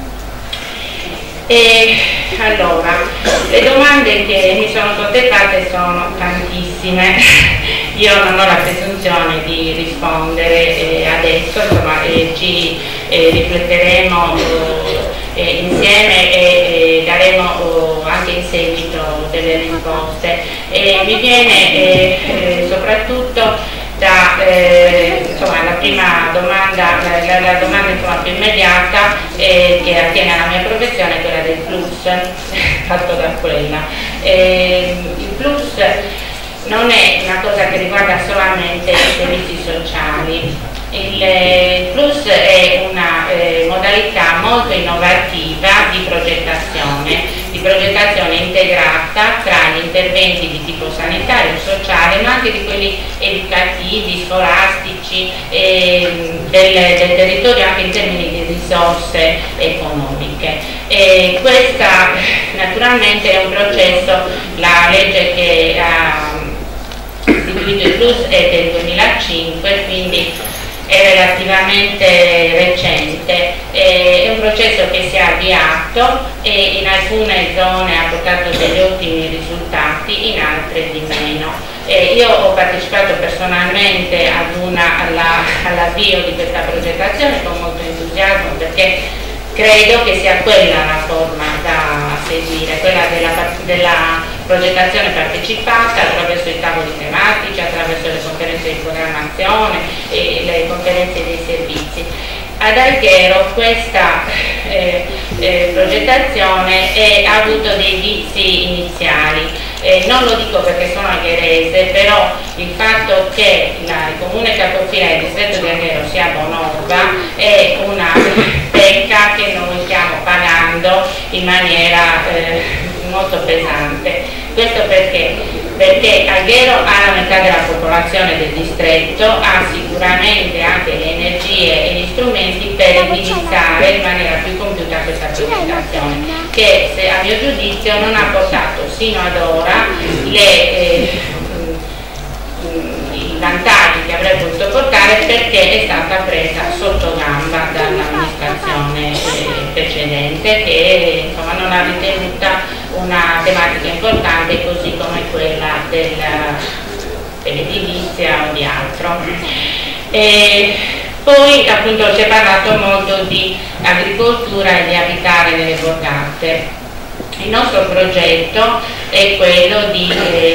Allora, le domande che mi sono state fatte sono tantissime, io non ho la presunzione di rispondere adesso, insomma ci rifletteremo insieme e daremo anche in seguito delle risposte. Mi viene soprattutto insomma, la prima domanda, la domanda insomma, più immediata che attiene alla mia professione è quella del plus, fatto da quella. Il plus non è una cosa che riguarda solamente i servizi sociali, Il PLUS è una modalità molto innovativa di progettazione integrata tra gli interventi di tipo sanitario, sociale, ma anche di quelli educativi, scolastici, del territorio anche in termini di risorse economiche. Questa naturalmente è un processo, la legge che ha istituito il PLUS è del 2005, quindi è relativamente recente, è un processo che si è avviato e in alcune zone ha portato degli ottimi risultati, in altre di meno. Io ho partecipato personalmente all'avvio di questa progettazione con molto entusiasmo, perché credo che sia quella la forma da seguire, quella della progettazione partecipata attraverso i tavoli tematici, attraverso le conferenze di programmazione e le conferenze dei servizi. Ad Alghero questa progettazione ha avuto dei vizi iniziali. Non lo dico perché sono algherese, però il fatto che il comune capofila del distretto di Alghero sia Bonova è una pecca che noi stiamo pagando in maniera molto pesante. Questo perché Alghero ha la metà della popolazione del distretto, ha sicuramente anche le energie e gli strumenti per indirizzare in maniera più compiuta questa progettazione, che a mio giudizio non ha portato sino ad ora i vantaggi che avrebbe potuto portare, perché è stata presa sotto gamba dall'amministrazione precedente, che insomma non ha ritenuta una tematica importante così come quella dell'edilizia o di altro. Poi appunto si è parlato molto di agricoltura e di abitare nelle borgate. Il nostro progetto è quello di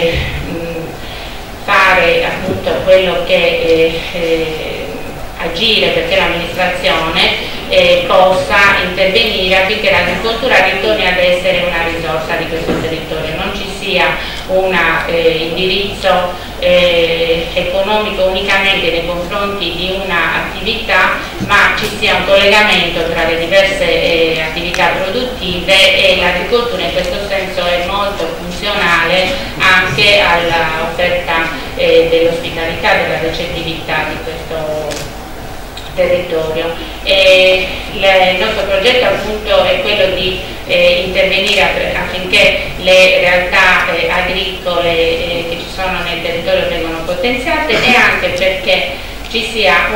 fare appunto quello che agire perché l'amministrazione possa intervenire affinché l'agricoltura ritorni ad essere una risorsa di questo territorio, non ci sia un indirizzo economico unicamente nei confronti di un'attività, ma ci sia un collegamento tra le diverse attività produttive, e l'agricoltura in questo senso è molto funzionale anche all'offerta dell'ospitalità, della recettività di questo territorio. Il nostro progetto appunto è quello di intervenire affinché le realtà agricole che ci sono nel territorio vengano potenziate, e anche perché ci sia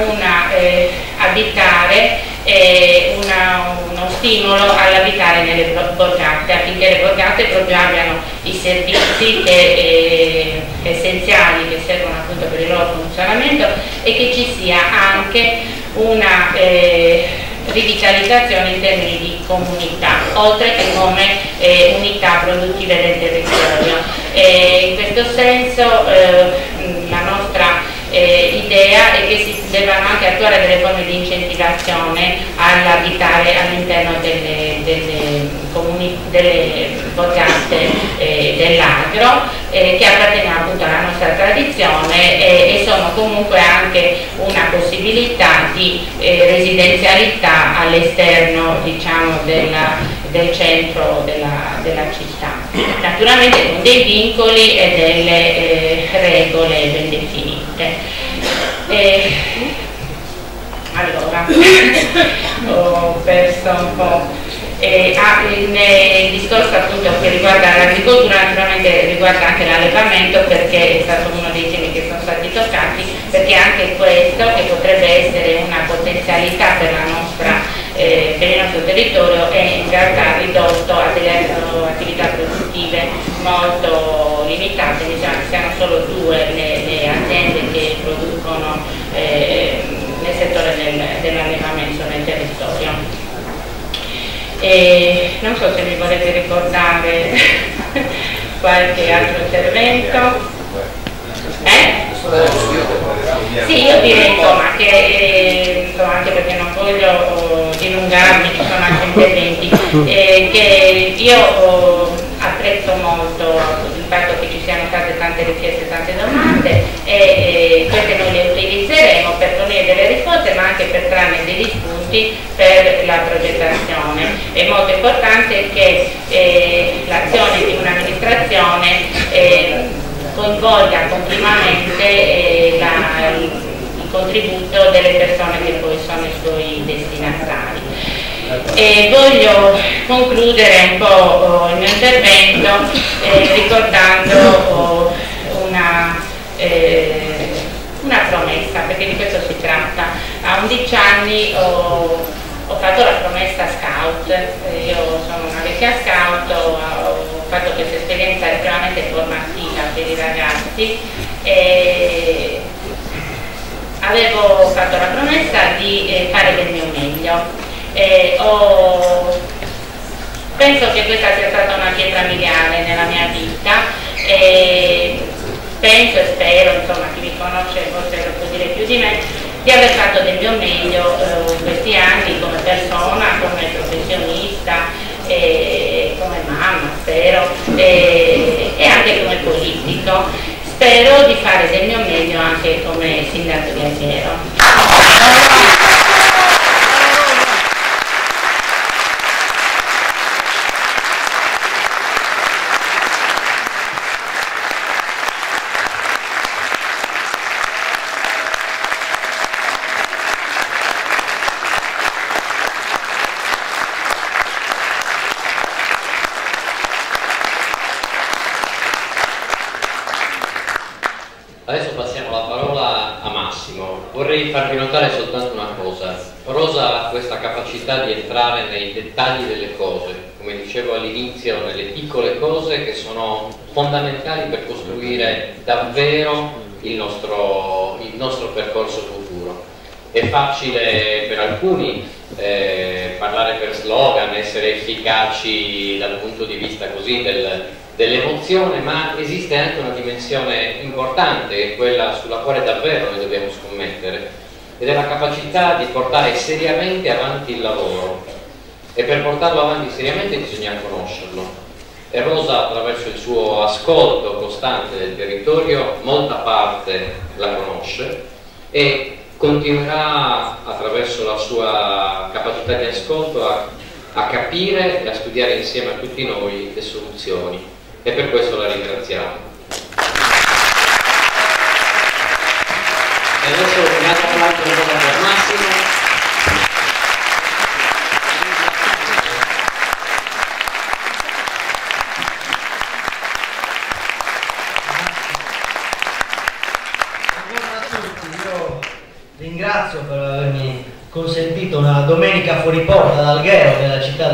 uno stimolo all'abitare nelle borgate, affinché le borgate proprio abbiano i servizi essenziali che servono appunto per il loro funzionamento, e che ci sia anche una rivitalizzazione in termini di comunità, oltre che come unità produttive del territorio. In questo senso la nostra idea è che si debbano anche attuare delle forme di incentivazione all'abitare all'interno delle borgate dell'agro, che appartengono appunto alla nostra tradizione e sono comunque anche una possibilità di residenzialità all'esterno, diciamo, del centro della città, naturalmente con dei vincoli e delle regole ben definite. Allora, ho perso un po'. Il discorso appunto che riguarda l'agricoltura naturalmente riguarda anche l'allevamento, perché è stato uno dei temi che sono stati toccati, perché anche questo, che potrebbe essere una potenzialità per il nostro territorio, è in realtà ridotto a delle attività produttive molto limitate. Mi sembra che siano solo due le aziende che producono nel settore dell'allevamento nel territorio. Non so se mi volete ricordare qualche altro intervento. Sì, io direi insomma che anche perché non voglio dilungarmi, ci sono altri interventi, che io apprezzo molto fatto che ci siano state tante richieste, tante domande, e queste noi le utilizzeremo per fornire delle risposte, ma anche per trarne degli spunti per la progettazione. È molto importante che l'azione di un'amministrazione coinvolga continuamente il contributo delle persone che poi sono i suoi destinatari. E voglio concludere un po' il mio intervento ricordando una promessa, perché di questo si tratta. A 11 anni ho fatto la promessa scout, io sono una vecchia scout, ho fatto questa esperienza estremamente formativa per i ragazzi e avevo fatto la promessa di fare del mio meglio. Penso che questa sia stata una pietra miliare nella mia vita e penso e spero, insomma, chi mi conosce forse lo può dire più di me, di aver fatto del mio meglio in questi anni come persona, come professionista, come mamma spero, e anche come politico. Spero di fare del mio meglio anche come sindaco di Alghero. Adesso passiamo la parola a Massimo. Vorrei farvi notare soltanto una cosa. Rosa ha questa capacità di entrare nei dettagli delle cose, come dicevo all'inizio, nelle piccole cose che sono fondamentali per costruire davvero il nostro percorso futuro. È facile per alcuni parlare per slogan, essere efficaci dal punto di vista così dell'emozione, ma esiste anche una dimensione importante, che è quella sulla quale davvero noi dobbiamo scommettere, ed è la capacità di portare seriamente avanti il lavoro, e per portarlo avanti seriamente bisogna conoscerlo. E Rosa, attraverso il suo ascolto costante del territorio, molta parte la conosce e continuerà attraverso la sua capacità di ascolto a capire e a studiare insieme a tutti noi le soluzioni. E per questo la ringraziamo. E adesso un altro applauso per Massimo. Buongiorno a tutti, io ringrazio per avermi consentito una domenica fuori porta da Alghero, nella città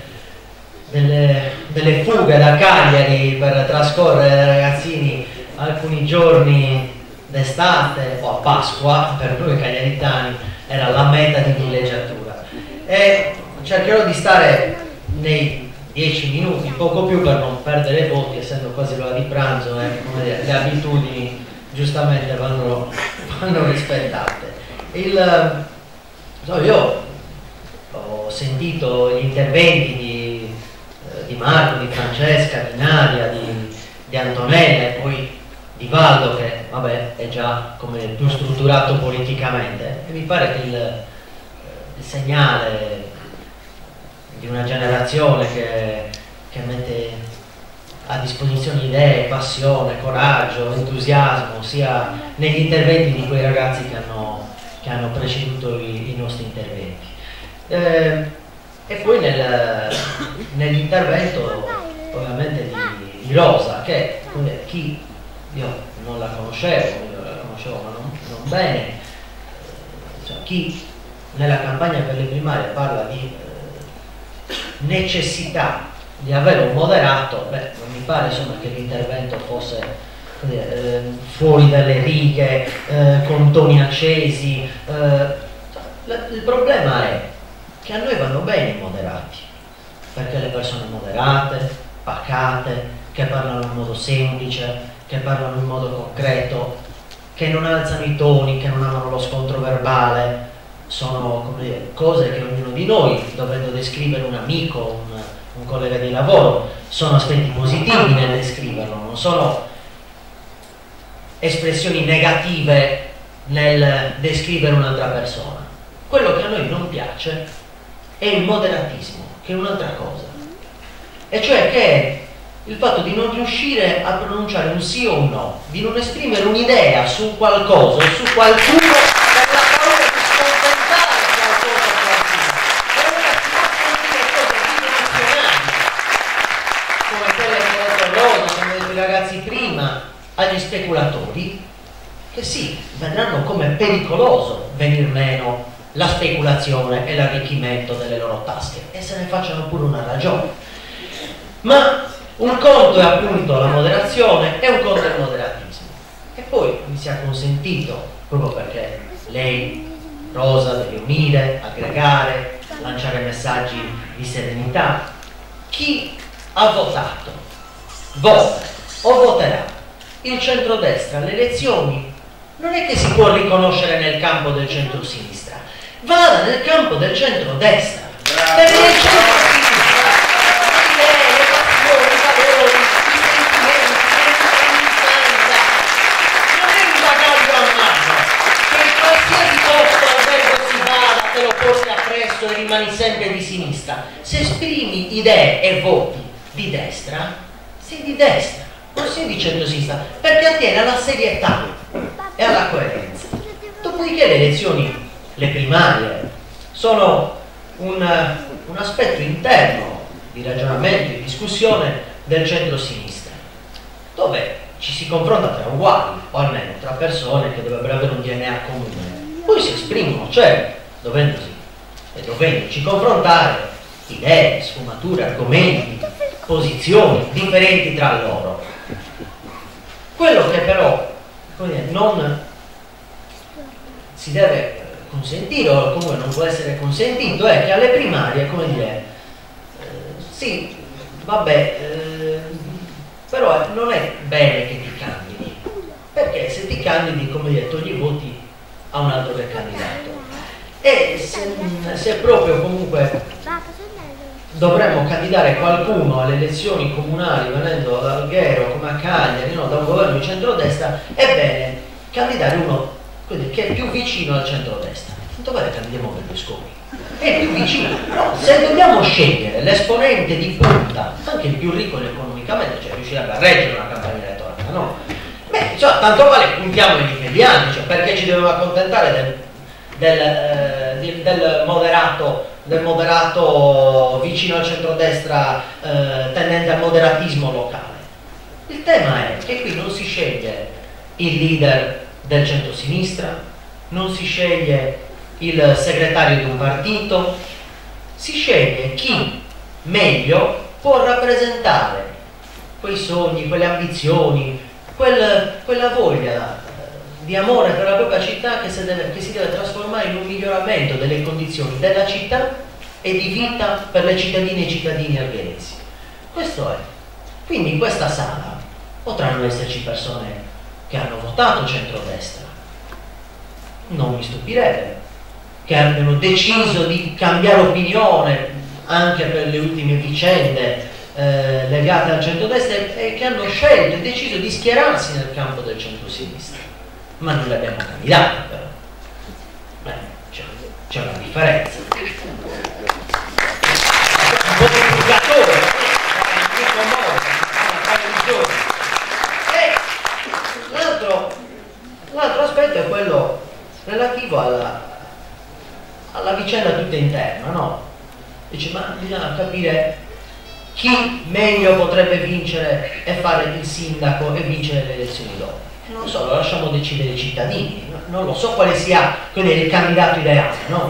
delle fughe da Cagliari, per trascorrere dai ragazzini alcuni giorni d'estate o a Pasqua. Per noi cagliaritani era la meta di villeggiatura, e cercherò di stare nei 10 minuti, poco più, per non perdere voti, essendo quasi l'ora di pranzo, come dire, le abitudini giustamente vanno rispettate. Io ho sentito gli interventi di Marco, di Francesca, di Nadia, di Antonella e poi di Valdo, che vabbè è già come più strutturato politicamente, e mi pare che il segnale di una generazione che mette a disposizione idee, passione, coraggio, entusiasmo, sia negli interventi di quei ragazzi che hanno preceduto i nostri interventi. E poi nell'intervento ovviamente di Rosa, che io non la conoscevo ma non bene, cioè, chi nella campagna per le primarie parla di necessità di avere un moderato, non mi pare insomma che l'intervento fosse fuori dalle righe, con toni accesi. Il problema è che a noi vanno bene i moderati, perché le persone moderate, pacate, che parlano in modo semplice, che parlano in modo concreto, che non alzano i toni, che non amano lo scontro verbale, sono, come dire, cose che ognuno di noi, dovendo descrivere un amico, un collega di lavoro, sono aspetti positivi nel descriverlo, non sono espressioni negative nel descrivere un'altra persona. Quello che a noi non piace è il moderatismo, che è un'altra cosa, e cioè che il fatto di non riuscire a pronunciare un sì o un no, di non esprimere un'idea su qualcosa o su qualcuno per la paura di scontentare qualcosa o qualcuno. E allora si possono dire cose bidimensionali, come quelle che ha detto Rosa, come hanno detto i ragazzi prima, agli speculatori, che sì, vedranno come pericoloso venir meno la speculazione e l'arricchimento delle loro tasche e se ne facciano pure una ragione. Ma un conto è appunto la moderazione e un conto è il moderatismo. E poi mi sia consentito, proprio perché lei, Rosa, deve unire, aggregare, lanciare messaggi di serenità. Chi ha votato, vota o voterà il centrodestra alle elezioni non è che si può riconoscere nel campo del centro-sinistra, vada nel campo del centrodestra, perché il centro-sinistra le idee, le passioni, i valori, i sentimenti, l'infanzia non è un bagaglio a mano che in qualsiasi posto albergo si vada te lo porti appresso e rimani sempre di sinistra. Se esprimi idee e voti di destra, sei di destra, non sei di centro-sinistra, perché attiene alla serietà e alla coerenza. Dopodiché le elezioni, le primarie, sono un aspetto interno di ragionamento, di discussione del centro-sinistra, dove ci si confronta tra uguali, o almeno tra persone che dovrebbero avere un DNA comune. Poi si esprimono, cioè, dovendoci confrontare idee, sfumature, argomenti, posizioni differenti tra loro. Quello che però, come dire, non si deve consentire, o comunque non può essere consentito, è che alle primarie, come dire, sì, vabbè, però non è bene che ti candidi, perché se ti candidi, come dire, togli i voti a un altro che è candidato. E se proprio comunque dovremmo candidare qualcuno alle elezioni comunali venendo da Alghero come a Cagliari, no, da un governo di centrodestra, è bene candidare uno che è più vicino al centrodestra. Tanto vale candidiamo Berlusconi, è più vicino. No, se dobbiamo scegliere l'esponente di punta, anche il più ricco economicamente, cioè riuscirebbe a reggere una campagna elettorale, no? Beh, cioè, tanto vale puntiamo agli italiani, cioè, perché ci dobbiamo accontentare del moderato vicino al centrodestra, tendente al moderatismo locale. Il tema è che qui non si sceglie il leader del centro-sinistra, non si sceglie il segretario di un partito, si sceglie chi meglio può rappresentare quei sogni, quelle ambizioni, quella voglia di amore per la propria città che si deve trasformare in un miglioramento delle condizioni della città e di vita per le cittadine e i cittadini algheresi. Questo è. Quindi in questa sala potranno esserci persone che hanno votato centrodestra, non mi stupirebbe, che abbiano deciso di cambiare opinione anche per le ultime vicende legate al centrodestra e che hanno scelto e deciso di schierarsi nel campo del centrosinistra. Ma non le abbiamo candidate, però. C'è una differenza. Un po' di purgatorio, l'altro aspetto è quello relativo alla vicenda tutta interna, no? Dice, ma bisogna capire chi meglio potrebbe vincere e fare il sindaco e vincere le elezioni dopo. Non lo so, lo lasciamo decidere i cittadini, non lo so quale sia il candidato ideale, no?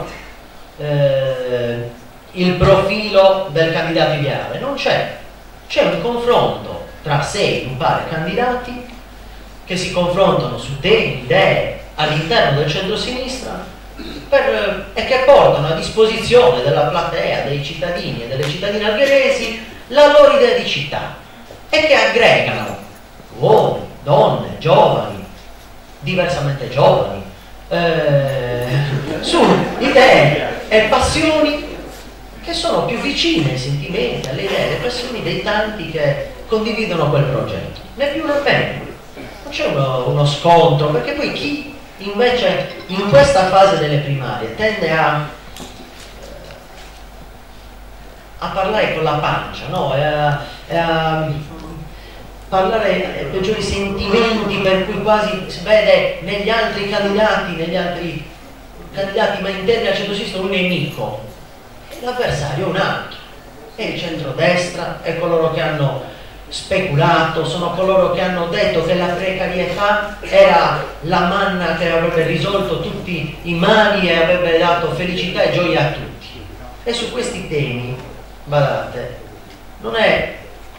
Il profilo del candidato ideale non c'è, c'è un confronto tra 6 un paio di candidati che si confrontano su temi, idee all'interno del centro-sinistra e che portano a disposizione della platea, dei cittadini e delle cittadine algheresi la loro idea di città e che aggregano uomini, donne, giovani, diversamente giovani, su idee e passioni che sono più vicine ai sentimenti, alle idee, alle passioni dei tanti che condividono quel progetto, né più né meno. Non c'è uno scontro, perché poi chi invece in questa fase delle primarie tende a parlare con la pancia, no? A parlare peggiori sentimenti, per cui quasi si vede negli altri candidati, ma interni al centro-sinistra, un nemico, l'avversario è un altro, è il centrodestra, è coloro che hanno speculato, sono coloro che hanno detto che la precarietà era la manna che avrebbe risolto tutti i mali e avrebbe dato felicità e gioia a tutti. E su questi temi, badate, non è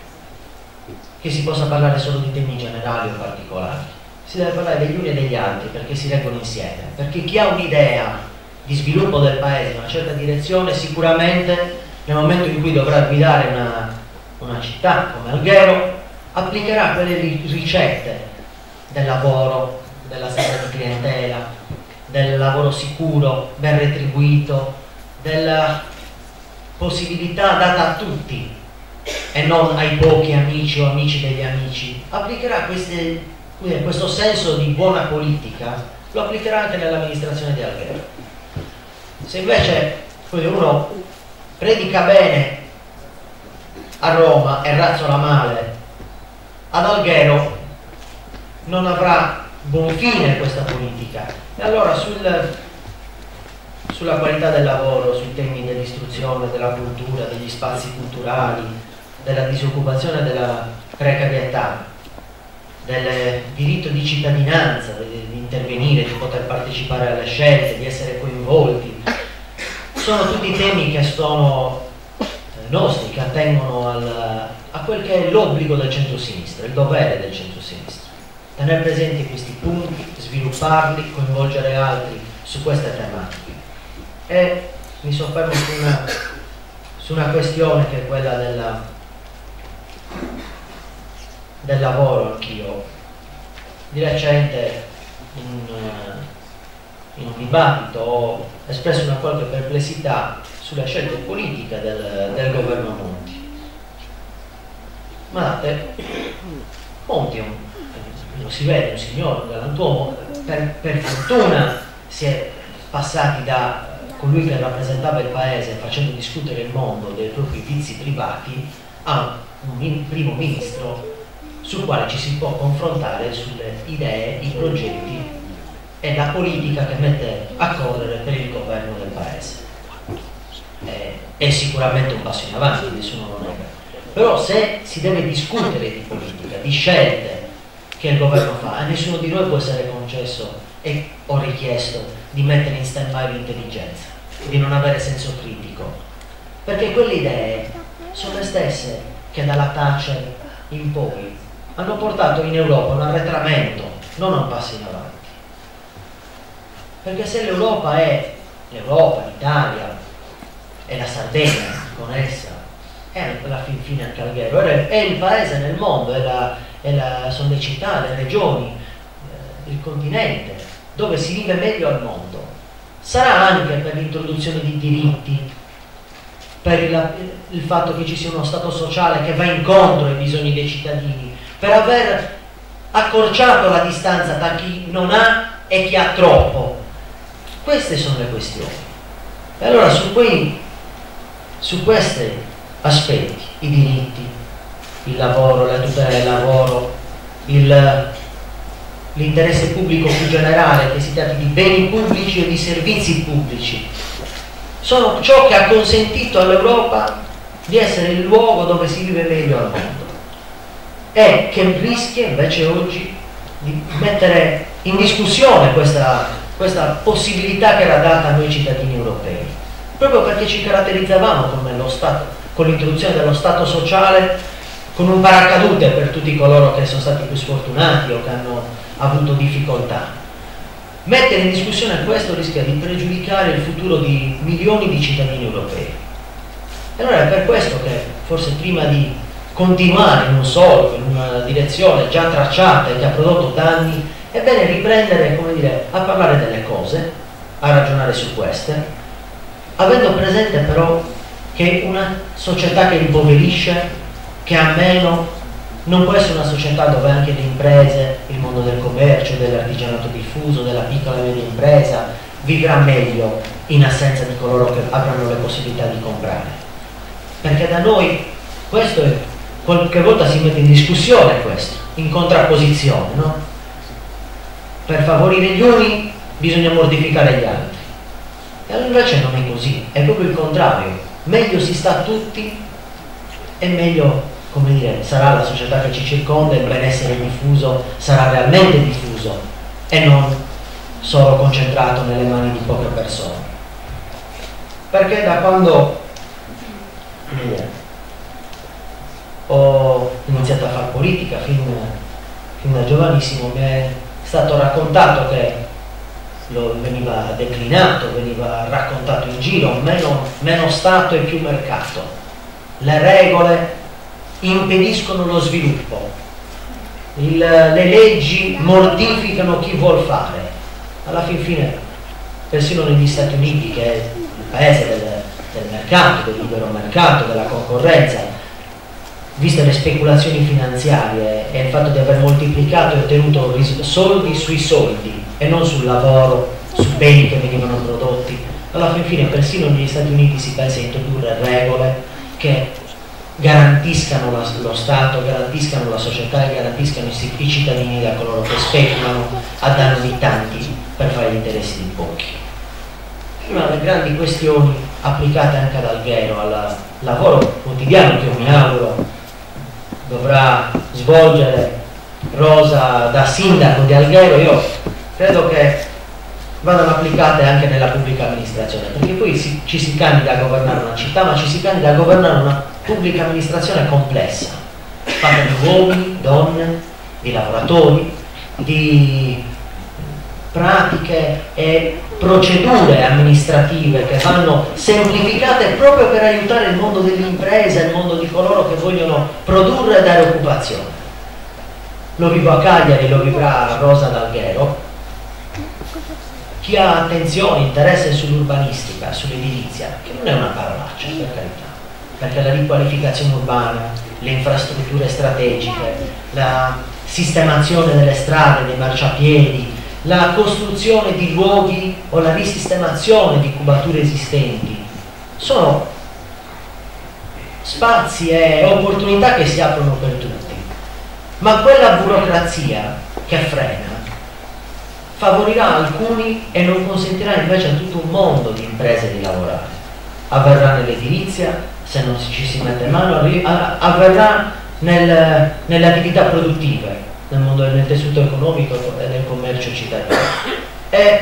che si possa parlare solo di temi generali o particolari, si deve parlare degli uni e degli altri, perché si reggono insieme, perché chi ha un'idea di sviluppo del paese in una certa direzione, sicuramente nel momento in cui dovrà guidare una città come Alghero applicherà quelle ricette del lavoro, della strada di clientela, del lavoro sicuro, ben retribuito, della possibilità data a tutti e non ai pochi amici o amici degli amici. Applicherà questo senso di buona politica, lo applicherà anche nell'amministrazione di Alghero. Se invece uno predica bene a Roma e razzola male ad Alghero, non avrà buon fine questa politica. E allora sulla qualità del lavoro, sui temi dell'istruzione, della cultura, degli spazi culturali, della disoccupazione, della precarietà, del diritto di cittadinanza, di intervenire, di poter partecipare alle scelte, di essere coinvolti, sono tutti temi che sono nostri, che attengono a quel che è l'obbligo del centro-sinistra, il dovere del centro-sinistra. Tenere presenti questi punti, svilupparli, coinvolgere altri su queste tematiche. E mi soffermo su una questione che è quella del lavoro. Anch'io di recente in un dibattito ho espresso una qualche perplessità sulle scelte politiche del governo Monti. Ma Monti lo si vede, un signore, un galantuomo, per fortuna si è passati da colui che rappresentava il paese facendo discutere il mondo dei propri vizi privati a un primo ministro sul quale ci si può confrontare sulle idee, i progetti e la politica che mette a correre per il governo del paese. È sicuramente un passo in avanti, nessuno lo nega. Però se si deve discutere di politica, di scelte che il governo fa, a nessuno di noi può essere concesso o richiesto di mettere in stand-by l'intelligenza, di non avere senso critico, perché quelle idee sono le stesse che dalla Thatcher in poi hanno portato in Europa un arretramento, non a un passo in avanti. Perché se l'Europa, l'Italia e la Sardegna con essa, è alla fine anche Alghero, è il paese nel mondo, sono le città, le regioni, il continente dove si vive meglio al mondo. Sarà anche per l'introduzione di diritti, per il fatto che ci sia uno Stato sociale che va incontro ai bisogni dei cittadini, per aver accorciato la distanza tra chi non ha e chi ha troppo. Queste sono le questioni. E allora su questi aspetti, i diritti, il lavoro, la tutela del lavoro, l'interesse pubblico più generale, che si tratti di beni pubblici e di servizi pubblici, sono ciò che ha consentito all'Europa di essere il luogo dove si vive meglio al mondo e che rischia invece oggi di mettere in discussione questa possibilità che era data a noi cittadini europei, proprio perché ci caratterizzavamo con l'introduzione dello Stato sociale, con un paracadute per tutti coloro che sono stati più sfortunati o che hanno avuto difficoltà. Mettere in discussione questo rischia di pregiudicare il futuro di milioni di cittadini europei. E allora è per questo che forse prima di continuare in un solco, in una direzione già tracciata e che ha prodotto danni, è bene riprendere, come dire, a parlare delle cose, a ragionare su queste, avendo presente però che una società che impoverisce, che ha meno, non può essere una società dove anche le imprese, il mondo del commercio, dell'artigianato diffuso, della piccola e media impresa vivrà meglio in assenza di coloro che avranno le possibilità di comprare. Perché da noi questo è, qualche volta si mette in discussione questo, in contrapposizione, no? Per favorire gli uni bisogna mortificare gli altri. E allora invece non è così, è proprio il contrario. Meglio si sta tutti e meglio, come dire, sarà la società che ci circonda, il benessere diffuso sarà realmente diffuso e non solo concentrato nelle mani di poche persone. Perché da quando ho iniziato a fare politica fin da giovanissimo mi è stato raccontato che veniva declinato, veniva raccontato in giro, meno Stato e più mercato. Le regole impediscono lo sviluppo, le leggi mortificano chi vuol fare. Alla fine, persino negli Stati Uniti, che è il paese del mercato, del libero mercato, della concorrenza, viste le speculazioni finanziarie e il fatto di aver moltiplicato e ottenuto soldi sui soldi e non sul lavoro, su beni che venivano prodotti, alla fine persino negli Stati Uniti si pensa a introdurre regole che garantiscano lo Stato, garantiscano la società e garantiscano i cittadini da coloro che speculano a danno di tanti per fare gli interessi di pochi. Una delle grandi questioni applicate anche ad Alghero, al lavoro quotidiano che io mi auguro dovrà svolgere Rosa da sindaco di Alghero, io credo che vadano applicate anche nella pubblica amministrazione, perché poi ci si candida a governare una città, ma ci si candida a governare una pubblica amministrazione complessa, fatta di uomini, donne, di lavoratori, di pratiche e procedure amministrative che vanno semplificate proprio per aiutare il mondo dell'impresa, il mondo di coloro che vogliono produrre e dare occupazione. Lo vivo a Cagliari, lo vivrà Rosa d'Alghero. Chi ha attenzione, interesse sull'urbanistica, sull'edilizia, che non è una parolaccia, per carità, perché la riqualificazione urbana, le infrastrutture strategiche, la sistemazione delle strade, dei marciapiedi, la costruzione di luoghi o la risistemazione di cubature esistenti sono spazi e opportunità che si aprono per tutti, ma quella burocrazia che frena favorirà alcuni e non consentirà invece a tutto un mondo di imprese di lavorare. Avverrà nell'edilizia, se non ci si mette mano, avverrà nelle attività produttive, nel mondo del tessuto economico e nel commercio cittadino. E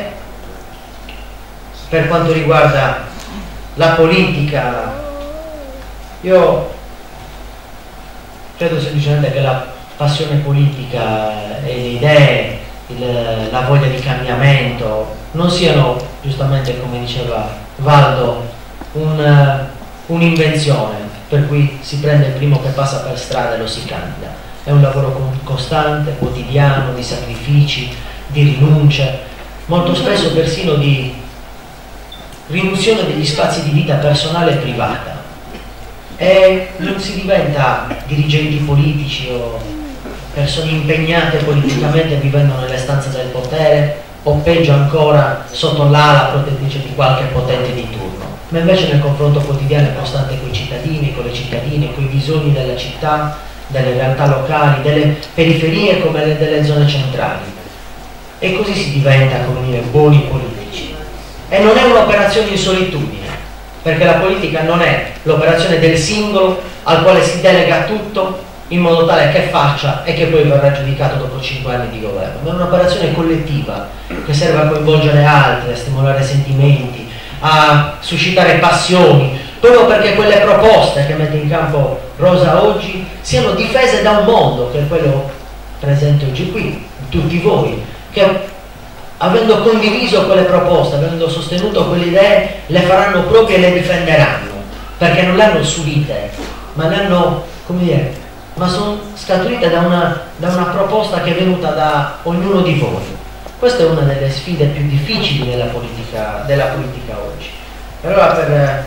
per quanto riguarda la politica, io credo semplicemente che la passione politica e le idee, la voglia di cambiamento non siano, giustamente come diceva Valdo, un'invenzione per cui si prende il primo che passa per strada e lo si candida. È un lavoro costante, quotidiano, di sacrifici, di rinunce, molto spesso persino di riduzione degli spazi di vita personale e privata. E non si diventa dirigenti politici o persone impegnate politicamente vivendo nelle stanze del potere o peggio ancora sotto l'ala protettrice di qualche potente di turno, ma invece nel confronto quotidiano e costante con i cittadini, con le cittadine, con i bisogni della città, delle realtà locali, delle periferie come delle zone centrali. E così si diventa, come dire, buoni politici. E non è un'operazione in solitudine, perché la politica non è l'operazione del singolo al quale si delega tutto in modo tale che faccia e che poi verrà giudicato dopo 5 anni di governo, ma è un'operazione collettiva che serve a coinvolgere altri, a stimolare sentimenti, a suscitare passioni, proprio perché quelle proposte che mette in campo Rosa oggi siano difese da un mondo che è quello presente oggi qui, tutti voi, che avendo condiviso quelle proposte, avendo sostenuto quelle idee, le faranno proprie e le difenderanno, perché non le hanno subite, ma le hanno, come dire, ma sono scaturite da una proposta che è venuta da ognuno di voi. Questa è una delle sfide più difficili della politica oggi. Allora, per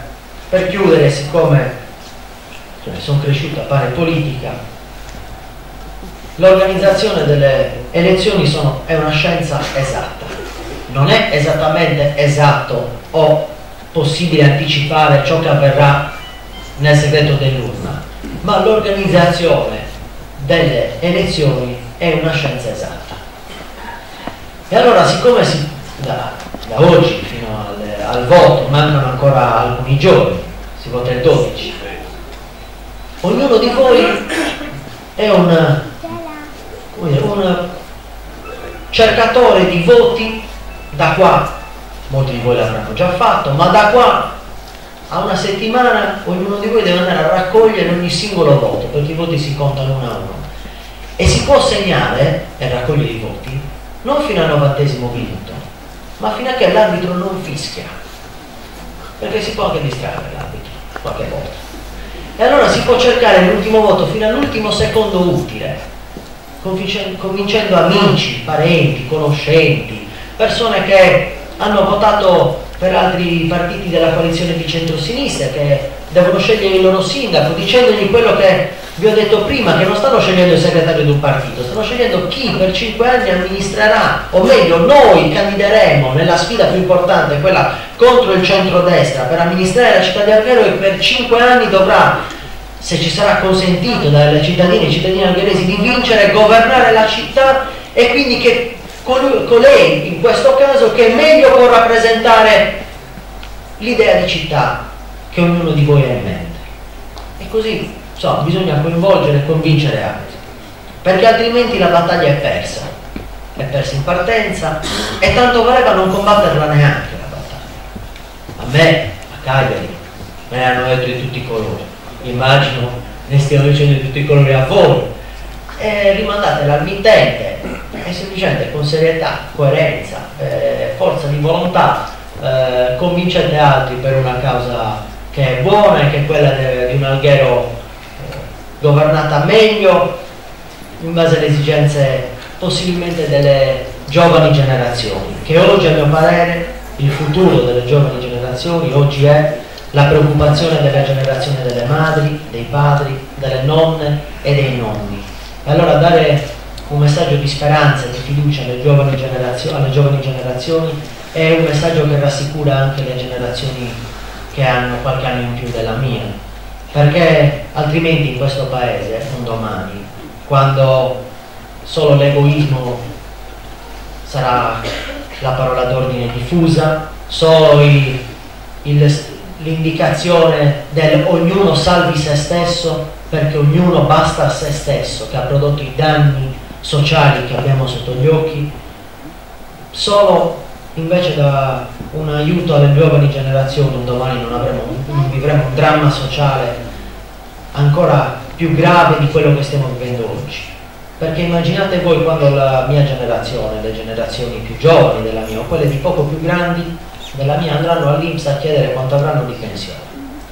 per chiudere, siccome sono cresciuto a fare politica, l'organizzazione delle elezioni è una scienza esatta, non è esattamente esatto o possibile anticipare ciò che avverrà nel segreto dell'urna, ma l'organizzazione delle elezioni è una scienza esatta. E allora, siccome da oggi fino al voto mancano ancora alcuni giorni, si vota il 12, ognuno di voi è un cercatore di voti. Da qua, molti di voi l'avranno già fatto, ma da qua a una settimana ognuno di voi deve andare a raccogliere ogni singolo voto, perché i voti si contano uno a uno, e si può segnare e raccogliere i voti non fino al 90° minuto, ma fino a che l'arbitro non fischia, perché si può anche distrarre l'arbitro qualche volta, e allora si può cercare l'ultimo voto fino all'ultimo secondo utile, convincendo amici, parenti, conoscenti, persone che hanno votato per altri partiti della coalizione di centrosinistra, che devono scegliere il loro sindaco, dicendogli quello che vi ho detto prima, che non stanno scegliendo il segretario di un partito, stanno scegliendo chi per 5 anni amministrerà, o meglio noi candideremo nella sfida più importante, quella contro il centrodestra, per amministrare la città di Alghero, e per 5 anni dovrà, se ci sarà consentito dalle cittadine e cittadini algheresi, di vincere e governare la città, e quindi che colei in questo caso che meglio può rappresentare l'idea di città che ognuno di voi ha in mente. E così bisogna coinvolgere e convincere altri, perché altrimenti la battaglia è persa in partenza, e tanto valeva non combatterla neanche la battaglia. A me, a Cagliari, me ne hanno detto di tutti i colori, immagino ne stiano dicendo di tutti i colori a voi, e rimandatela al mittente, e semplicemente con serietà, coerenza, forza di volontà convincete altri per una causa che è buona, e che è quella di un Alghero governata meglio in base alle esigenze possibilmente delle giovani generazioni, che oggi, a mio parere, il futuro delle giovani generazioni oggi è la preoccupazione della generazione delle madri, dei padri, delle nonne e dei nonni. E allora dare un messaggio di speranza e di fiducia alle giovani generazioni è un messaggio che rassicura anche le generazioni che hanno qualche anno in più della mia, perché altrimenti in questo paese un domani, quando solo l'egoismo sarà la parola d'ordine diffusa, solo l'indicazione del ognuno salvi se stesso, perché ognuno basta a se stesso, che ha prodotto i danni sociali che abbiamo sotto gli occhi, solo invece da un aiuto alle giovani generazioni un domani non vivremo un dramma sociale ancora più grave di quello che stiamo vivendo oggi. Perché immaginate voi quando la mia generazione, le generazioni più giovani della mia o quelle di poco più grandi della mia andranno all'INPS a chiedere quanto avranno di pensione.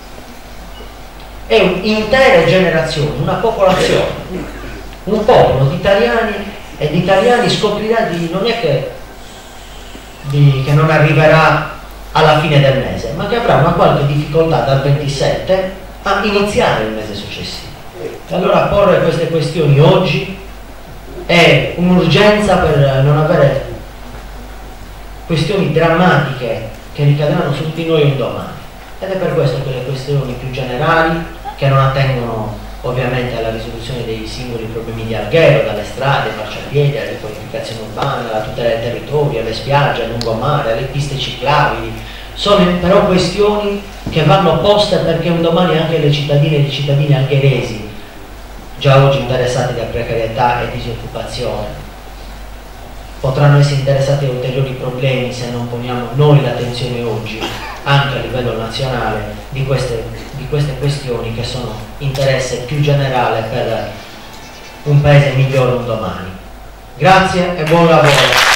È un'intera generazione, una popolazione, un popolo di italiani e di italiani scoprirà non è che non arriverà alla fine del mese, ma che avrà una qualche difficoltà dal 27 a iniziare il mese successivo. E allora porre queste questioni oggi è un'urgenza per non avere questioni drammatiche che ricadranno su di noi un domani. Ed è per questo che le questioni più generali, che non attengono ovviamente alla risoluzione dei singoli problemi di Alghero, dalle strade, marciapiedi, alle riqualificazioni urbane, alla tutela del territorio, alle spiagge, al lungomare, alle piste ciclabili, sono però questioni che vanno poste perché un domani anche le cittadine e i cittadini algheresi, già oggi interessati da precarietà e disoccupazione, potranno essere interessati a ulteriori problemi se non poniamo noi l'attenzione oggi, anche a livello nazionale, di queste questioni che sono interesse più generale per un paese migliore un domani. Grazie e buon lavoro.